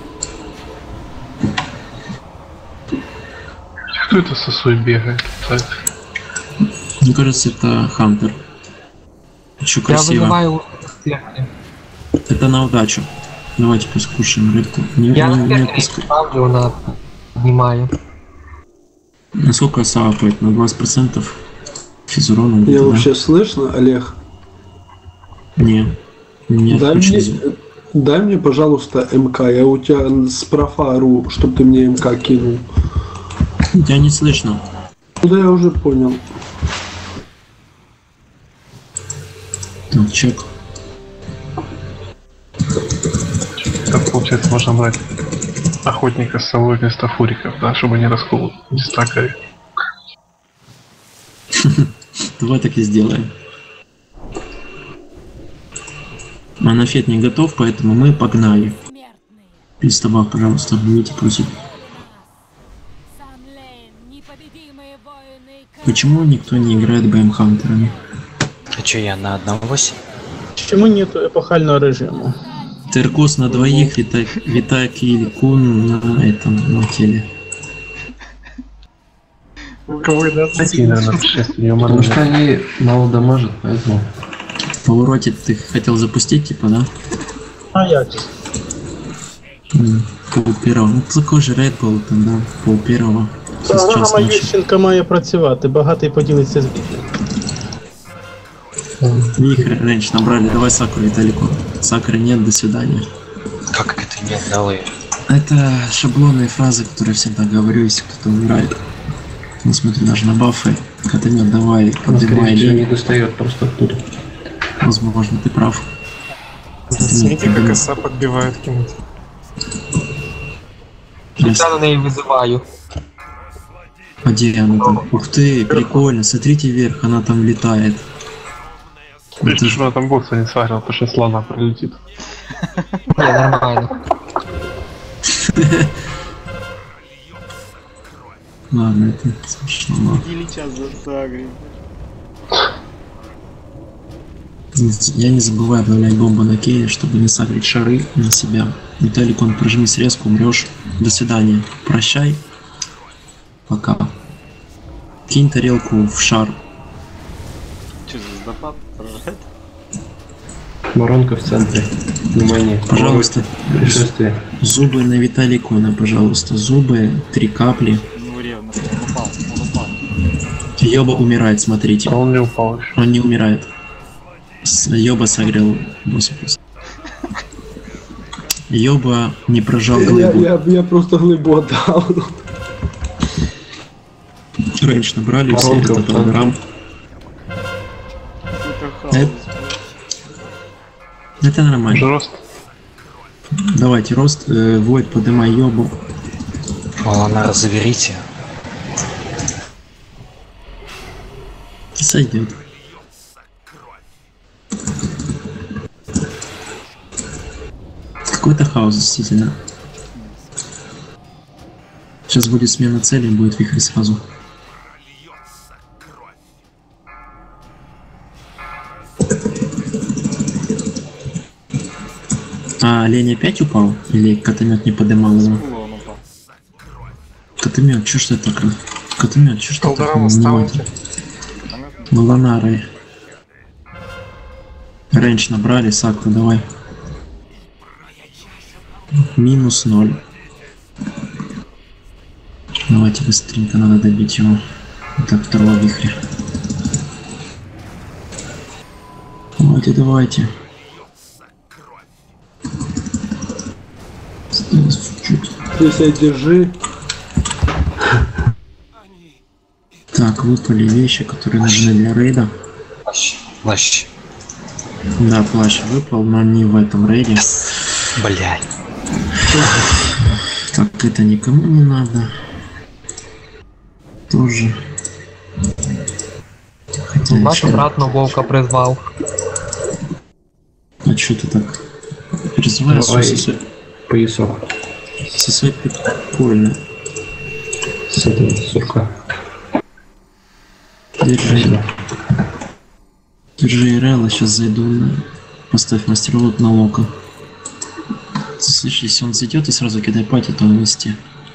Кто это сосой бегает? Так. Мне кажется, это Хантер. Очень красиво. Я выливаю успехи. Это на удачу. Давайте поскушаем рыбку. Не, Я не, на не успехи опускай. ставлю, на поднимаю. Насколько сапает? На двадцать процентов физурона? Я где-то, вообще слышно, Олег? Да? Не. Не Дай отключен мне, звук. дай мне, пожалуйста, МК. Я у тебя с профа ору, чтоб ты мне МК кинул. Тебя не слышно. Да я уже понял. Так, чек. Так, получается, можно брать охотника с собой вместо фуриков, да, чтобы не раскол не стакали. Давай так и сделаем. Манафет не готов, поэтому мы погнали. Приставах, пожалуйста, будете просить. Почему никто не играет бэ эм Хантерами? А чё, я на одного восемь? Почему нету эпохального режима? Теркос на двоих, Витаки или Кун на этом, на теле. У кого и Такие, наверное, шесть Потому что они мало дамажат, поэтому... В повороте ты хотел запустить, типа, да? А як? М, Пол первого. Ну, такой же рейд был там, да, пол первого. Сейчас Програма начали. Ющенка має працювати, багатий поділиться з бідним. Вихрь, раньше набрали, давай Сакуру Виталику. Сакуры нет, до свидания. Как это нет, дал ее? Это шаблонные фразы, которые я всегда говорю, если кто-то умирает. Не смотри даже на бафы. Катамет, давай, Он, скорее поднимай всего, не лень. достает просто оттуда. Возможно, ты прав. Смотрите, как оса подбивает кем-то. Я на неї визиваю. А где она там? Ух ты, прикольно, смотрите вверх, она там летает. Ты Это ж ж- на там босса не сагрил, потому что слона прилетит. Не, нормально. Ладно, это смешно. но- Или час за сагрим. Не- Я не забываю обновлять бомбу на Кейне, чтобы не сагрить шары на себя. Виталик, он прожми срезку, умрешь. До свидания. Прощай. Пока. Кинь тарелку в шар. Че за звездопад? Поражает? Воронка в центре. Внимание. Пожалуйста. Пришествие. Зубы на Виталикона, пожалуйста. Зубы, три капли. Ну, ревно, он упал, он упал. Йоба умирает, смотрите. А он не упал еще. Он не умирает. С- Йоба согрел босса просто. Йоба не прожал Я, глыбу. я, я просто глыбу отдал. Раньше набрали все Воронка этот в центре. программ. Супер хаос. Это- Это нормально. Рост. Давайте, рост, э, Войд, поднимай Йобу. Ладно, заберите. Сойдет. Какой-то хаос, действительно. Сейчас будет смена цели, будет вихрь сразу. А олень опять упал? Или катамет не поднимал его? Ну, он упал. Катамет, чё ж ты так? Катамет, чё ж ты так Колдорам внимательно? Маланары. Рейндж набрали, Сакру, давай. Минус ноль. Давайте быстренько, надо добить его. Так, второго вихря. Давайте, давайте. Ты себя держи. Так, выпали вещи, которые нужны для рейда. Плащ. Плащ. Да, плащ выпал, но не в этом рейде. Блядь. Так, это никому не надо. Тоже. Хотя Вас еще... обратно волка призвал. А что ты так? Призываешь Давай со своей... поясок. Со своей прикольно. С этого сурка. Держи. Держи Ирелла, сейчас зайду. На... Поставь мастерлот на лока. Слышь, если он зайдет и сразу кидай пати, то он вести.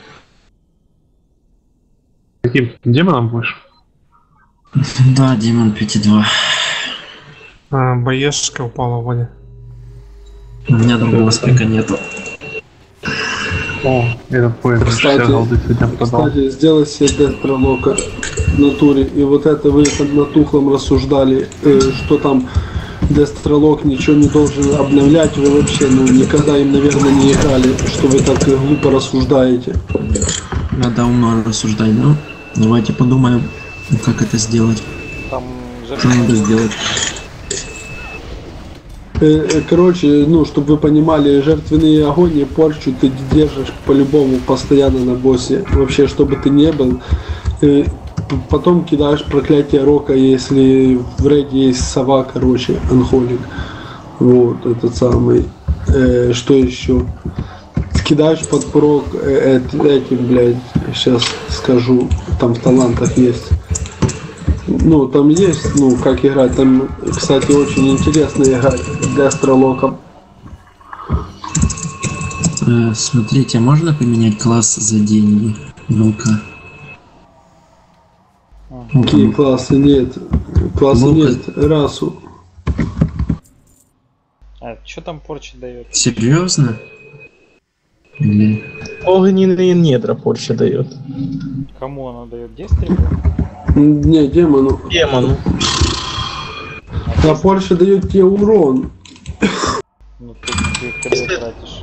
Каким демоном будешь? Да, демон пять два. А, боешка упала в воде. У меня другого спека нету. О, этот поезд Кстати, кстати, сделай себе дестролока в натуре. И вот это вы там на тухлом рассуждали, э, что там дестролок ничего не должен обновлять. Вы вообще ну, никогда им, наверное, не играли, что вы так глупо рассуждаете. Надо умно рассуждать, да? Давайте подумаем, как это сделать. Там что надо сделать. Короче, ну, чтобы вы понимали, жертвенные огонь и порчу ты держишь по-любому постоянно на боссе. Вообще, чтобы ты не был. Потом кидаешь проклятие рока, если в рейде есть сова, короче, анхолик. Вот, этот самый. Э, что еще? Кидаешь под прок э, э, этим, блядь, сейчас скажу, там в талантах есть. Ну, там есть, ну, как играть. Там, кстати, очень интересно играть для астролоком. Э, смотрите, можно поменять класс за деньги? Волка. Какие классы? Нет. Класса Волка. нет. Расу. А что там порча дает? Серьезно? Или... Огненные недра порча дает. Кому она дает? Дестрибу? Не, демону. Демону. А порча дает тебе урон. Ну ты, ты когда тратишь?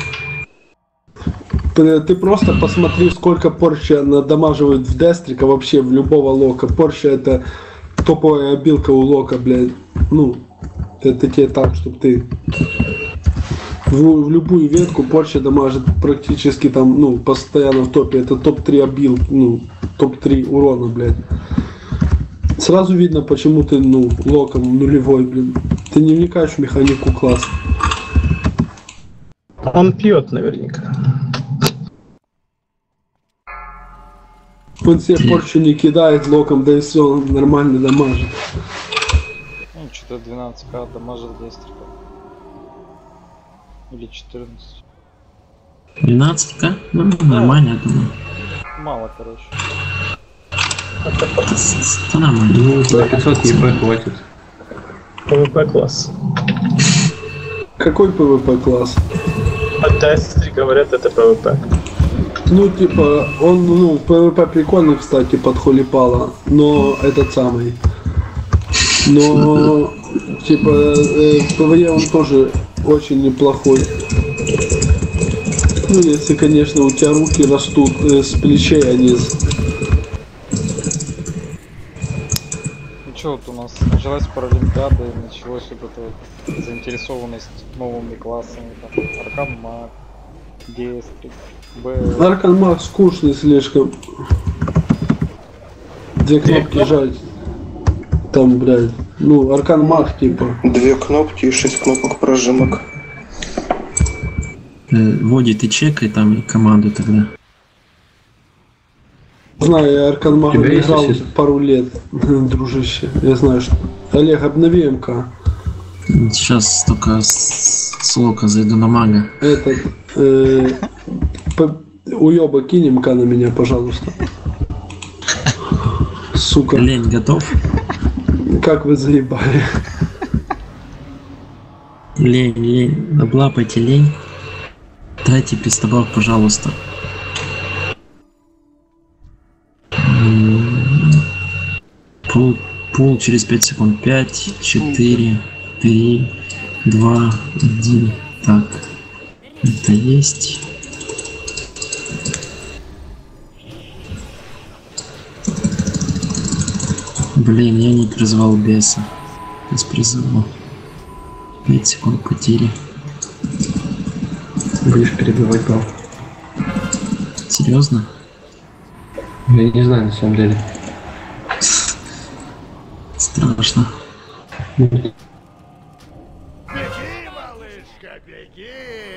Ты просто посмотри, сколько порча надамаживает в дестрика, вообще в любого лока. Порча это топовая обилка у лока, блядь. Ну, это тебе так, чтобы ты в, в любую ветку порча дамажит практически там, ну, постоянно в топе. Это топ три обил, ну, топ три урона, блядь. Сразу видно, почему ты, ну, локом нулевой, блин. Ты не вникаешь в механику класса. Он пьет наверняка. Он себе порчу не кидает локом, да и все, он нормально дамажит. Ну, что-то двенадцать ка дамажил дестрика. Или четырнадцать. двенадцать ка? Ну, нормально, я думаю. Мало, короче. Это нормально. Ну, за пятьсот ЕП хватит. ПВП класс. Какой ПВП класс? От Дестри говорят, это ПВП. Ну, типа, он, ну, ПВП прикольно, кстати, под Холипала, но этот самый. Но, типа, э, в ПВЕ он тоже очень неплохой. Ну, если, конечно, у тебя руки растут э, с плечей, а не с... Ну что, вот у нас началась Паралимпиада и началась вот эта вот заинтересованность новыми классами, там, Аркан-маг, Дестрик, Б... Аркан-маг скучный слишком. Две кнопки жать. Там, блядь. Ну, Аркан-маг, типа. Две кнопки и шесть кнопок прожимок. Води, ты чекай там и команду тогда. Знаю, я Аркан-мага Тебя есть играл ассист? пару лет, дружище. Я знаю, что... Олег, обнови МК. Сейчас только с, с лока зайду на мага. Этот... Э, по, уёба, кинь МК на меня, пожалуйста. Сука. Лень готов? Как вы заебали. Лень, лень. Облапайте лень. Дайте пристабав, пожалуйста. Пул, пул через пять секунд. пять, четыре, три, два, один. Так. Это есть. Блин, я не призвал беса. Без призыва. пять секунд потери. Будешь перебивать бал. Серьезно? Я не знаю, на самом деле. Страшно. Беги, малышка, беги!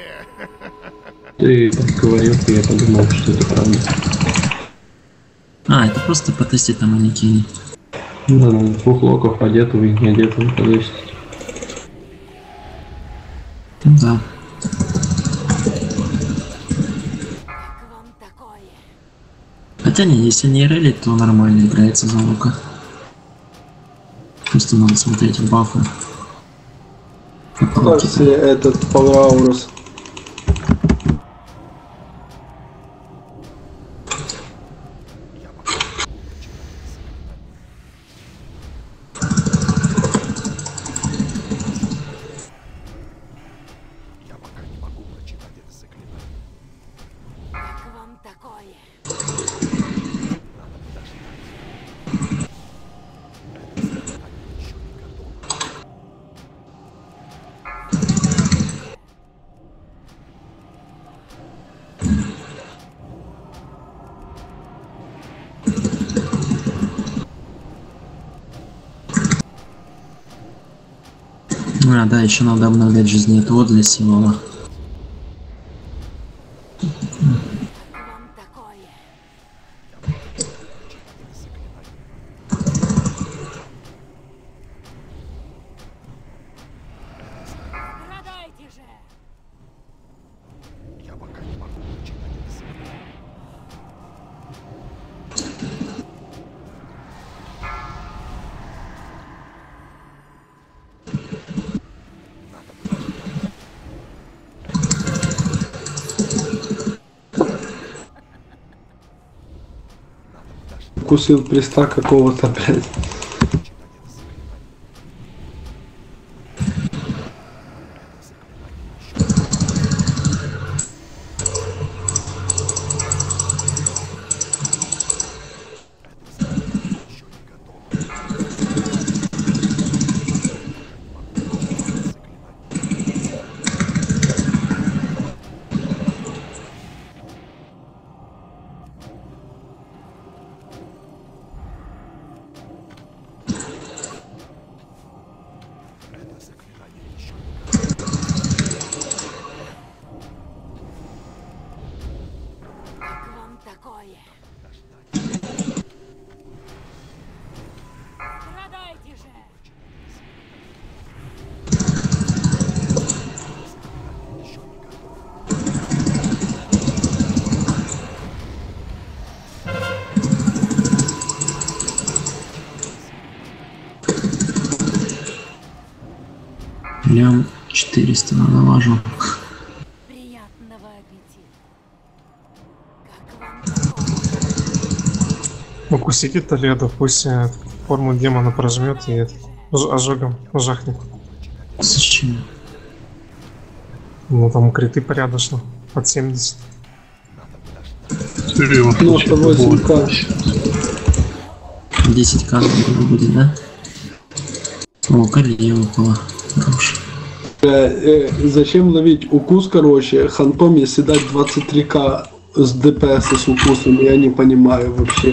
Ты говорил, и я подумал, что это правда. А, это просто потестить на манекене. Да, на двух локов одетого и не одетого повесить. Да. Хотя не, если не релить, то нормально играется за лука. Просто надо смотреть в бафы. Как себе этот Паураурус? А, да, еще надо обновлять жизнеотвод для символа. Укусил приста какого-то, блядь. Лям четыреста налажу. Укусите Толедо, пусть э, форму демона прожмет и это, ж- ожогом жахнет. Зачем? Ну там криты порядочно. Под семьдесят. Ну, сто восемь ка. десять ка будет, да? О, колье выпало. Хорош. Э, э, зачем ловить укус, короче, хантом, если дать двадцать три ка с ДПС с укусом, я не понимаю вообще.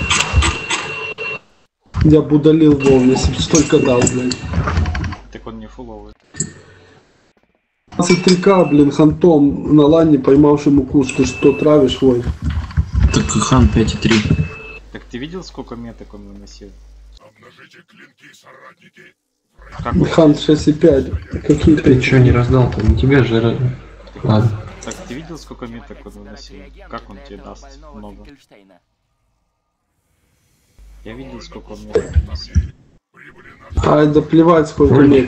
Я бы удалил Вов, если бы столько дал, блядь. Так он не фуловый. двадцать три ка, блин, хантом на лане, поймавшим укус, ты что, травишь, Вой? Так хан пять и три. Так ты видел, сколько меток он выносил? Обнажите клинки, соратники. Как Хан шесть и пять. Какие Ты чё не раздал-то? Не тебя же... ра- Ладно. Так ты видел, сколько меток он выносил? Как он тебе даст много? Я видел, сколько он меток выносил. Ай, да плевать, сколько Ой. меток.